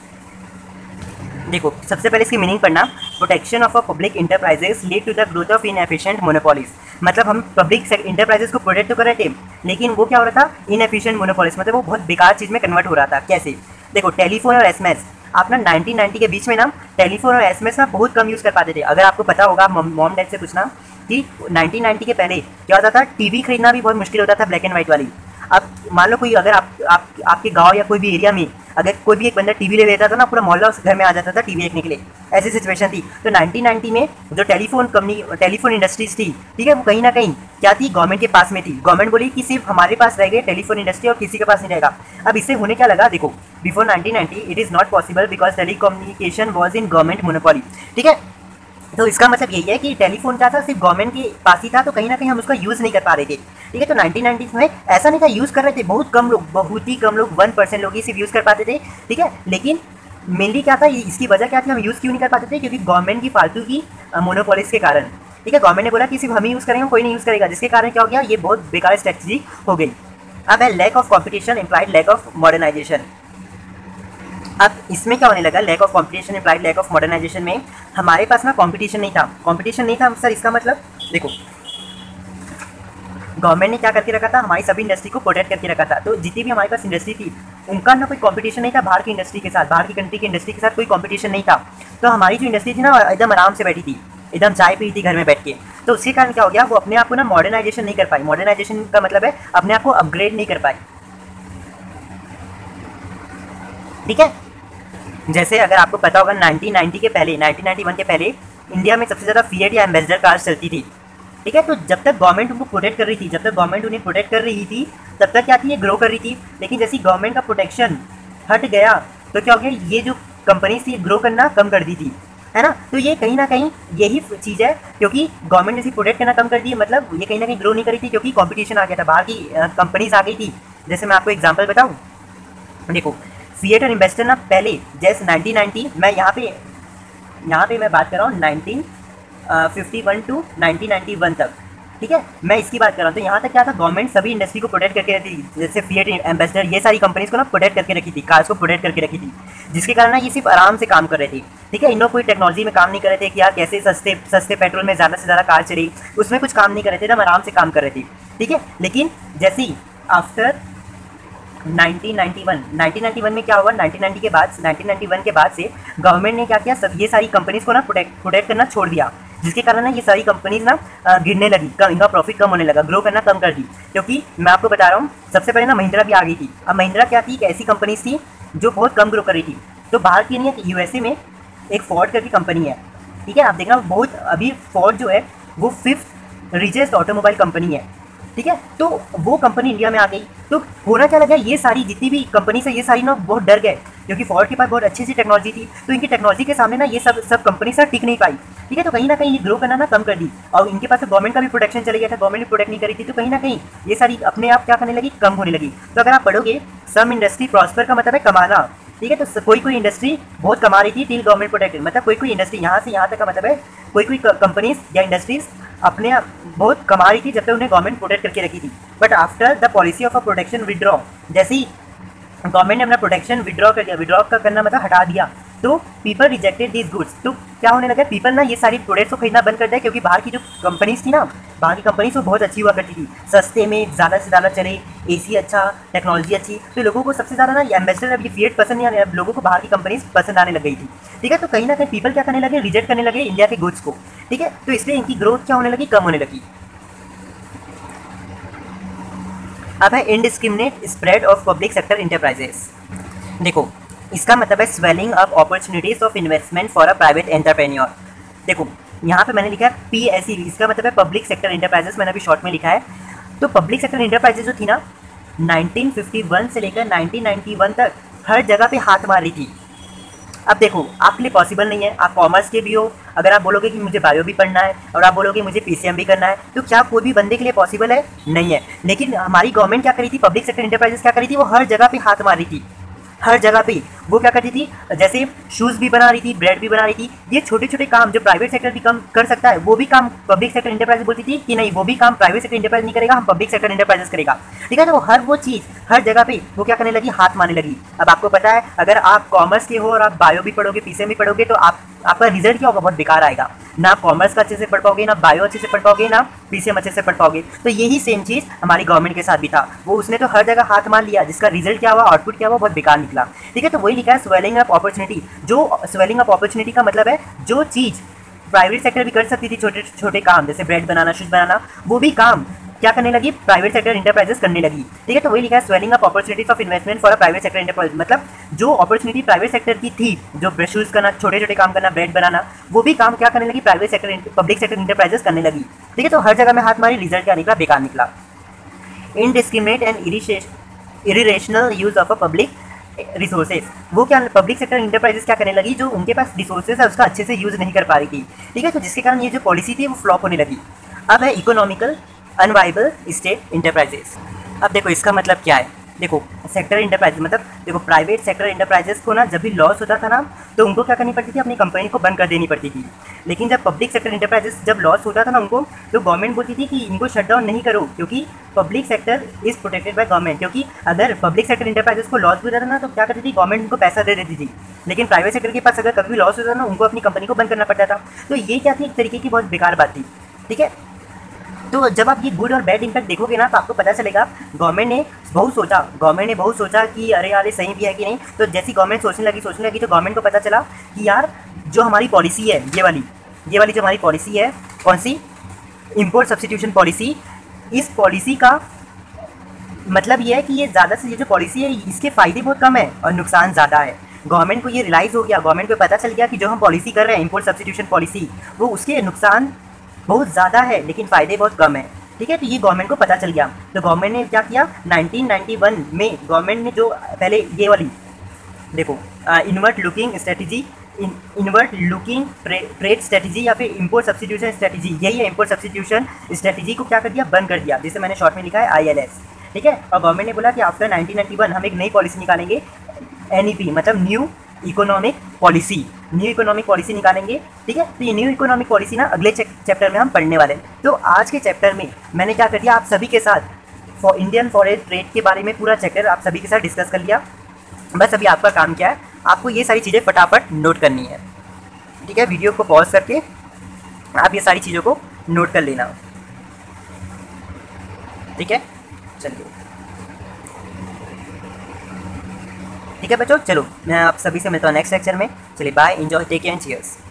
देखो, सबसे पहले इसकी मीनिंग पढ़ना, protection of a public enterprises lead to the growth of inefficient monopolies. मतलब हम पब्लिक इंटरप्राइजेस को प्रोटेक्ट तो कर रहे थे, लेकिन वो क्या हो रहा था, इनएफिशिएंट मोनोपोलीज, मतलब वो बहुत बेकार चीज़ में कन्वर्ट हो रहा था। कैसे? देखो, टेलीफोन और एसएमएस, आप ना नाइनटीन नाइंटी के बीच में ना टेलीफोन और एसएमएस ना बहुत कम यूज़ कर पाते थे। अगर आपको पता होगा, मॉम डैड से पूछना कि नाइनटीन नाइंटी के पहले क्या होता था, टीवी खरीदना भी बहुत मुश्किल होता था, ब्लैक एंड व्हाइट वाली। अब मान लो कोई, अगर आप, आप आपके गांव या कोई भी एरिया में अगर कोई भी एक बंदा टीवी ले लेता था ना, पूरा मोहल्ला उस घर में आ जाता था टीवी देखने के लिए, ऐसी सिचुएशन थी। तो नाइनटीन नाइंटी में जो टेलीफोन कंपनी टेलीफोन इंडस्ट्रीज थी, ठीक है, वो कहीं ना कहीं क्या थी, गवर्नमेंट के पास में थी। गवर्नमेंट बोली कि सिर्फ हमारे पास रह गए टेलीफोन इंडस्ट्री और किसी के पास नहीं रहेगा। अब इससे होने क्या लगा, देखो, before nineteen ninety it is not possible because telecommunication was in government monopoly. ठीक है, तो इसका मतलब यही है कि टेलीफोन क्या था, सिर्फ गवर्नमेंट के पास ही था, तो कहीं ना कहीं हम उसका यूज़ नहीं कर पा रहे थे। ठीक है, तो नाइनटीन नाइंटीज़ में ऐसा नहीं था, यूज़ कर रहे थे बहुत कम लोग, बहुत ही कम लोग, वन परसेंट लोग ही सिर्फ यूज़ कर पाते थे। ठीक है, लेकिन मेनली क्या था, इसकी वजह क्या थी, हम यूज़ क्यों नहीं कर पाते थे, क्योंकि गवर्नमेंट की फालतू की मोनोपोलिस के कारण। ठीक है, गवर्नमेंट ने बोला कि सिर्फ हम ही यूज़ करेंगे, कोई नहीं यूज़ करेगा, जिसके कारण क्या हो गया, ये बहुत बेकार स्ट्रेटजी हो गई। अब है lack of competition implied lack of modernisation. अब इसमें क्या होने लगा, lack of competition implied lack of modernisation में हमारे पास ना कॉम्पिटिशन नहीं था। कॉम्पिटिशन नहीं था सर, इसका मतलब देखो, गवर्नमेंट ने क्या करके रखा था, हमारी सभी इंडस्ट्री को प्रोटेक्ट करके रखा था। तो जितनी भी हमारे पास इंडस्ट्री थी, उनका ना कोई कंपटीशन नहीं था बाहर की इंडस्ट्री के साथ, बाहर की कंट्री की इंडस्ट्री के साथ कोई कंपटीशन नहीं था। तो हमारी जो इंडस्ट्री थी ना, एकदम आराम से बैठी थी, एकदम चाय पी थी घर में बैठ के। तो उसके कारण क्या हो गया, वो अपने आप को ना मॉडर्नाइजेशन नहीं कर पाई। मॉडर्नाइजेशन का मतलब है अपने आप को अपग्रेड नहीं कर पाई। ठीक है, जैसे अगर आपको पता होगा नाइनटीन नाइंटी के पहले, नाइनटीन नाइंटी वन के पहले इंडिया में सबसे ज़्यादा फिएट या एम्बेसडर कार्स चलती थी। ठीक है, तो जब तक गवर्नमेंट उनको प्रोटेक्ट कर रही थी, जब तक गवर्नमेंट उन्हें प्रोटेक्ट कर रही थी, तब तक क्या थी, ये ग्रो कर रही थी। लेकिन जैसे गवर्नमेंट का प्रोटेक्शन हट गया, तो क्या हो गया, ये जो कंपनीज थी ग्रो करना कम कर दी थी, है ना। तो ये कहीं ना कहीं यही चीज़ है, क्योंकि गवर्नमेंट जैसे प्रोटेक्ट करना कम कर दी, मतलब ये कहीं ना कहीं ग्रो नहीं करी थी, क्योंकि कॉम्पिटिशन आ गया था, बाहर की कंपनीज आ गई थी। जैसे मैं आपको एग्जाम्पल बताऊँ, देखो, फिएट और एम्बेसडर ना पहले जैसे नाइनटीन नाइंटी, मैं यहाँ पे यहाँ पे मैं बात कर रहा हूँ nineteen fifty one to nineteen ninety one तक। ठीक है, मैं इसकी बात कर रहा हूँ। तो यहाँ तक क्या था, गवर्नमेंट सभी इंडस्ट्री को प्रोटेक्ट करके रखी थी, जैसे फिएट, एम्बेसडर, ये सारी कंपनीज को ना प्रोटेक्ट करके रखी थी, कार्स को प्रोटेक्ट करके रखी थी, जिसके कारण ना ये सिर्फ आराम से काम कर रहे थे। ठीक है, इन लोग कोई टेक्नोलॉजी में काम नहीं कर रहे थे कि यार कैसे सस्ते सस्ते पेट्रोल में ज़्यादा से ज़्यादा कार चढ़ी, उसमें कुछ काम नहीं कर रहे थे, एकदम आराम से काम कर रहे थे। ठीक है, लेकिन जैसे ही after nineteen ninety one nineteen ninety one में क्या हुआ, नाइनटीन नाइंटी के बाद नाइनटीन नाइंटी वन के बाद से गवर्नमेंट ने क्या किया, सब ये सारी कंपनीज को ना प्रोटेक्ट प्रोटेक्ट करना छोड़ दिया, जिसके कारण ना ये सारी कंपनीज ना गिरने लगी, इनका प्रॉफिट कम होने लगा, ग्रो करना कम कर दी। क्योंकि मैं आपको बता रहा हूँ, सबसे पहले ना महिंद्रा भी आ गई थी। अब महिंद्रा क्या थी, एक ऐसी कंपनीज थी जो बहुत कम ग्रो कर रही थी। तो बाहर की नहीं है, यूएसए में एक फोर्ड करके कंपनी है। ठीक है, आप देखना बहुत, अभी फोर्ड जो है वो फिफ्थ रिचेस्ट ऑटोमोबाइल कंपनी है। ठीक है, तो वो कंपनी इंडिया में आ गई। तो होना क्या लगा, ये सारी जितनी भी कंपनी से ये सारी ना बहुत डर गए, क्योंकि फोर्ड के पास बहुत अच्छी सी टेक्नोलॉजी थी। तो इनकी टेक्नोलॉजी के सामने ना ये सब सब कंपनी से टिक नहीं पाई। ठीक है, तो कहीं ना कहीं ये ग्रो करना ना कम कर दी, और इनके पास गवर्नमेंट का भी प्रोटेक्शन चले गया था, गवर्नमेंट भी प्रोटेक्ट नहीं करी थी। तो कहीं ना कहीं ये सारी अपने आप क्या करने लगी, कम होने लगी। तो अगर आप पढ़ोगे, सम इंडस्ट्री प्रॉस्पर का मतलब है कमाना। ठीक है, तो कोई कोई इंडस्ट्री बहुत कमा रही थी टिल गवर्नमेंट प्रोटेक्टेड, मतलब कोई कोई इंडस्ट्री यहाँ से यहाँ तक का मतलब है कोई कोई कंपनीज या इंडस्ट्रीज अपने बहुत कमा रही थी जब तक उन्हें गवर्नमेंट प्रोटेक्ट करके रखी थी। But after the policy of a protection withdraw, जैसे ही गवर्नमेंट ने अपना प्रोटेक्शन विड्रॉ कर दिया, विड्रॉ का करना मतलब हटा दिया, तो पीपल रिजेक्टेड दिस गुड्स। तो क्या होने लगा, पीपल ना ये सारी प्रोडक्ट्स को खरीदना बंद कर दिया, क्योंकि बाहर की जो कंपनीज थी ना, बाहर की कंपनीज वो बहुत अच्छी हुआ करती थी, सस्ते में ज़्यादा से ज़्यादा चले, एसी अच्छा, टेक्नोलॉजी अच्छी। तो लोगों को सबसे ज़्यादा ना एम्बेसडर, अब ये फिएट पसंद नहीं आने, अब लोगों को बाहर की कंपनीज पसंद आने लग गई थी। ठीक है, तो कहीं ना कहीं पीपल क्या करने लगे, रिजेक्ट करने लगे इंडिया के गुड्स को। ठीक है, तो इसलिए इनकी ग्रोथ क्या होने लगी, कम होने लगी। अब है indiscriminate spread of public sector enterprises. देखो, इसका मतलब है swelling up opportunities of investment for a private entrepreneur. देखो, यहाँ पे मैंने लिखा है पी एस ई, इसका मतलब है पब्लिक सेक्टर इंटरप्राइजेस, मैंने अभी शॉर्ट में लिखा है। तो पब्लिक सेक्टर इंटरप्राइजेस जो थी ना नाइनटीन फिफ्टी वन से लेकर नाइनटीन नाइंटी वन तक हर जगह पे हाथ मार रही थी। अब देखो आपके लिए पॉसिबल नहीं है, आप कॉमर्स के भी हो, अगर आप बोलोगे कि मुझे बायो भी पढ़ना है और आप बोलोगे मुझे पीसीएम भी करना है, तो क्या कोई भी बंदे के लिए पॉसिबल है? नहीं है। लेकिन हमारी गवर्नमेंट क्या करी थी, पब्लिक सेक्टर इंटरप्राइजेस क्या करी थी, वो हर जगह पे हाथ मार रही थी। हर जगह पे वो क्या करती थी, जैसे शूज़ भी बना रही थी, ब्रेड भी बना रही थी, ये छोटे छोटे काम जो प्राइवेट सेक्टर भी कम कर सकता है, वो भी काम पब्लिक सेक्टर इंटरप्राइज बोलती थी कि नहीं, वो भी काम प्राइवेट सेक्टर इंटरप्राइज नहीं करेगा, हम पब्लिक सेक्टर इंटरप्राइजेस करेगा। ठीक है, तो हर वो चीज़ हर जगह पे वो क्या करने लगी, हाथ मारने लगी। अब आपको पता है अगर आप कॉमर्स के हो और आप बायो भी पढ़ोगे, पीसीएम भी पढ़ोगे, तो आप आपका रिजल्ट क्या होगा, बहुत बेकार आएगा। ना आप कॉमर्स का अच्छे से पढ़ पाओगे, ना बायो अच्छे से पढ़ पाओगे, ना पीसीएम अच्छे से पढ़ पाओगे। तो यही सेम चीज़ हमारी गवर्नमेंट के साथ भी था, वो उसने तो हर जगह हाथ मार लिया, जिसका रिजल्ट क्या हुआ, आउटपुट क्या हुआ, बहुत बेकार निकला। ठीक है, तो वही लिखा है स्वेलिंग अप अपॉर्चुनिटी। जो स्वेलिंग अप अपॉर्चुनिटी का मतलब है जो चीज़ प्राइवेट सेक्टर भी कर सकती थी, छोटे छोटे काम जैसे ब्रेड बनाना, शूज बनाना, वो भी काम क्या करने लगी, प्राइवेट सेक्टर इंटरप्राइजेस करने लगी। ठीक है, तो वही लिखा है swelling up opportunities of investment for a private sector enterprise, मतलब जो अपॉर्चुनिटी प्राइवेट सेक्टर की थी, जो शूज करना, छोटे छोटे काम करना, ब्रेड बनाना, वो भी काम क्या करने लगी, private sector public sector enterprises करने लगी। ठीक है, तो हर जगह में हाथ मारी, रिजल्ट क्या निकला, बेकार निकला। Indiscriminate and irrational use of a public resources, वो क्या पब्लिक सेक्टर इंटरप्राइजेस क्या करने लगी, जो उनके पास रिसोर्सेज है उसका अच्छे से यूज़ नहीं कर पा रही थी। ठीक है, तो जिसके कारण ये जो पॉलिसी थी वो फ्लॉप होने लगी। अब है इकोनॉमिकल अनवाइबल स्टेट इंटरप्राइजेस। अब देखो इसका मतलब क्या है, देखो सेक्टर इंटरप्राइजेस मतलब देखो प्राइवेट सेक्टर इंटरप्राइजेस को ना जब भी लॉस होता था ना, तो उनको क्या करनी पड़ती थी, अपनी कंपनी को बंद कर देनी पड़ती थी। लेकिन जब पब्लिक सेक्टर इंटरप्राइजेस जब लॉस होता था ना उनको, तो गवर्नमेंट बोलती थी कि इनको शट डाउन नहीं करो, क्योंकि public sector is protected by government. क्योंकि अगर पब्लिक सेक्टर इंटरप्राइजेस को लॉस भी होता था ना, तो क्या करती थी गवर्नमेंट उनको पैसा दे देती थी। लेकिन प्राइवेट सेक्टर के पास अगर कभी भी लॉस होता था ना, उनको अपनी कंपनी को बंद करना पड़ता था। तो ये क्या थी, एक तरीके की बहुत बेकार बात थी। ठीक है, तो जब आप ये गुड और बैड इम्पैक्ट देखोगे ना, तो आपको पता चलेगा गवर्नमेंट ने बहुत सोचा, गवर्नमेंट ने बहुत सोचा कि अरे यार ये सही भी है कि नहीं। तो जैसी गवर्नमेंट सोचने लगी सोचने लगी तो गवर्नमेंट को पता चला कि यार जो हमारी पॉलिसी है, ये वाली ये वाली जो हमारी पॉलिसी है, कौन सी, इम्पोर्ट सब्स्टिट्यूशन पॉलिसी, इस पॉलिसी का मतलब ये है कि ये ज़्यादा से ये जो पॉलिसी है इसके फ़ायदे बहुत कम है और नुकसान ज़्यादा है। गवर्नमेंट को ये रियलाइज़ हो गया, गवर्नमेंट को पता चल गया कि जो हम पॉलिसी कर रहे हैं इम्पोर्ट सब्स्टिट्यूशन पॉलिसी, वो उसके नुकसान बहुत ज़्यादा है लेकिन फ़ायदे बहुत कम है। ठीक है, तो ये गवर्नमेंट को पता चल गया। तो गवर्नमेंट ने क्या किया, नाइनटीन नाइंटी वन में गवर्नमेंट ने जो पहले ये वाली देखो inward looking strategy, inward looking trade strategy या फिर इम्पोर्ट सब्स्टिट्यूशन स्ट्रेटजी, यही है इम्पोर्ट सब्स्टिट्यूशन स्ट्रेटजी को क्या कर दिया, बंद कर दिया, जिसे मैंने शॉर्ट में लिखा है आई एल एस। ठीक है, और गवर्नमेंट ने बोला कि आफ्टर नाइनटीन नाइंटी वन हम एक नई पॉलिसी निकालेंगे, एन ई पी मतलब new economic policy, new economic policy निकालेंगे। ठीक है, तो ये न्यू इकोनॉमिक पॉलिसी ना अगले चैप्टर में हम पढ़ने वाले हैं। तो आज के चैप्टर में मैंने क्या कर दिया, आप सभी के साथ फॉर इंडियन फॉरेन ट्रेड के बारे में पूरा चैप्टर आप सभी के साथ डिस्कस कर लिया। बस अभी आपका काम क्या है, आपको ये सारी चीज़ें फटाफट नोट करनी है। ठीक है, वीडियो को पॉज करके आप ये सारी चीज़ों को नोट कर लेना। ठीक है, चलिए ठीक है बच्चों, चलो मैं आप सभी से मिलता हूँ नेक्स्ट लेक्चर में। चलिए bye, enjoy, take care and cheers.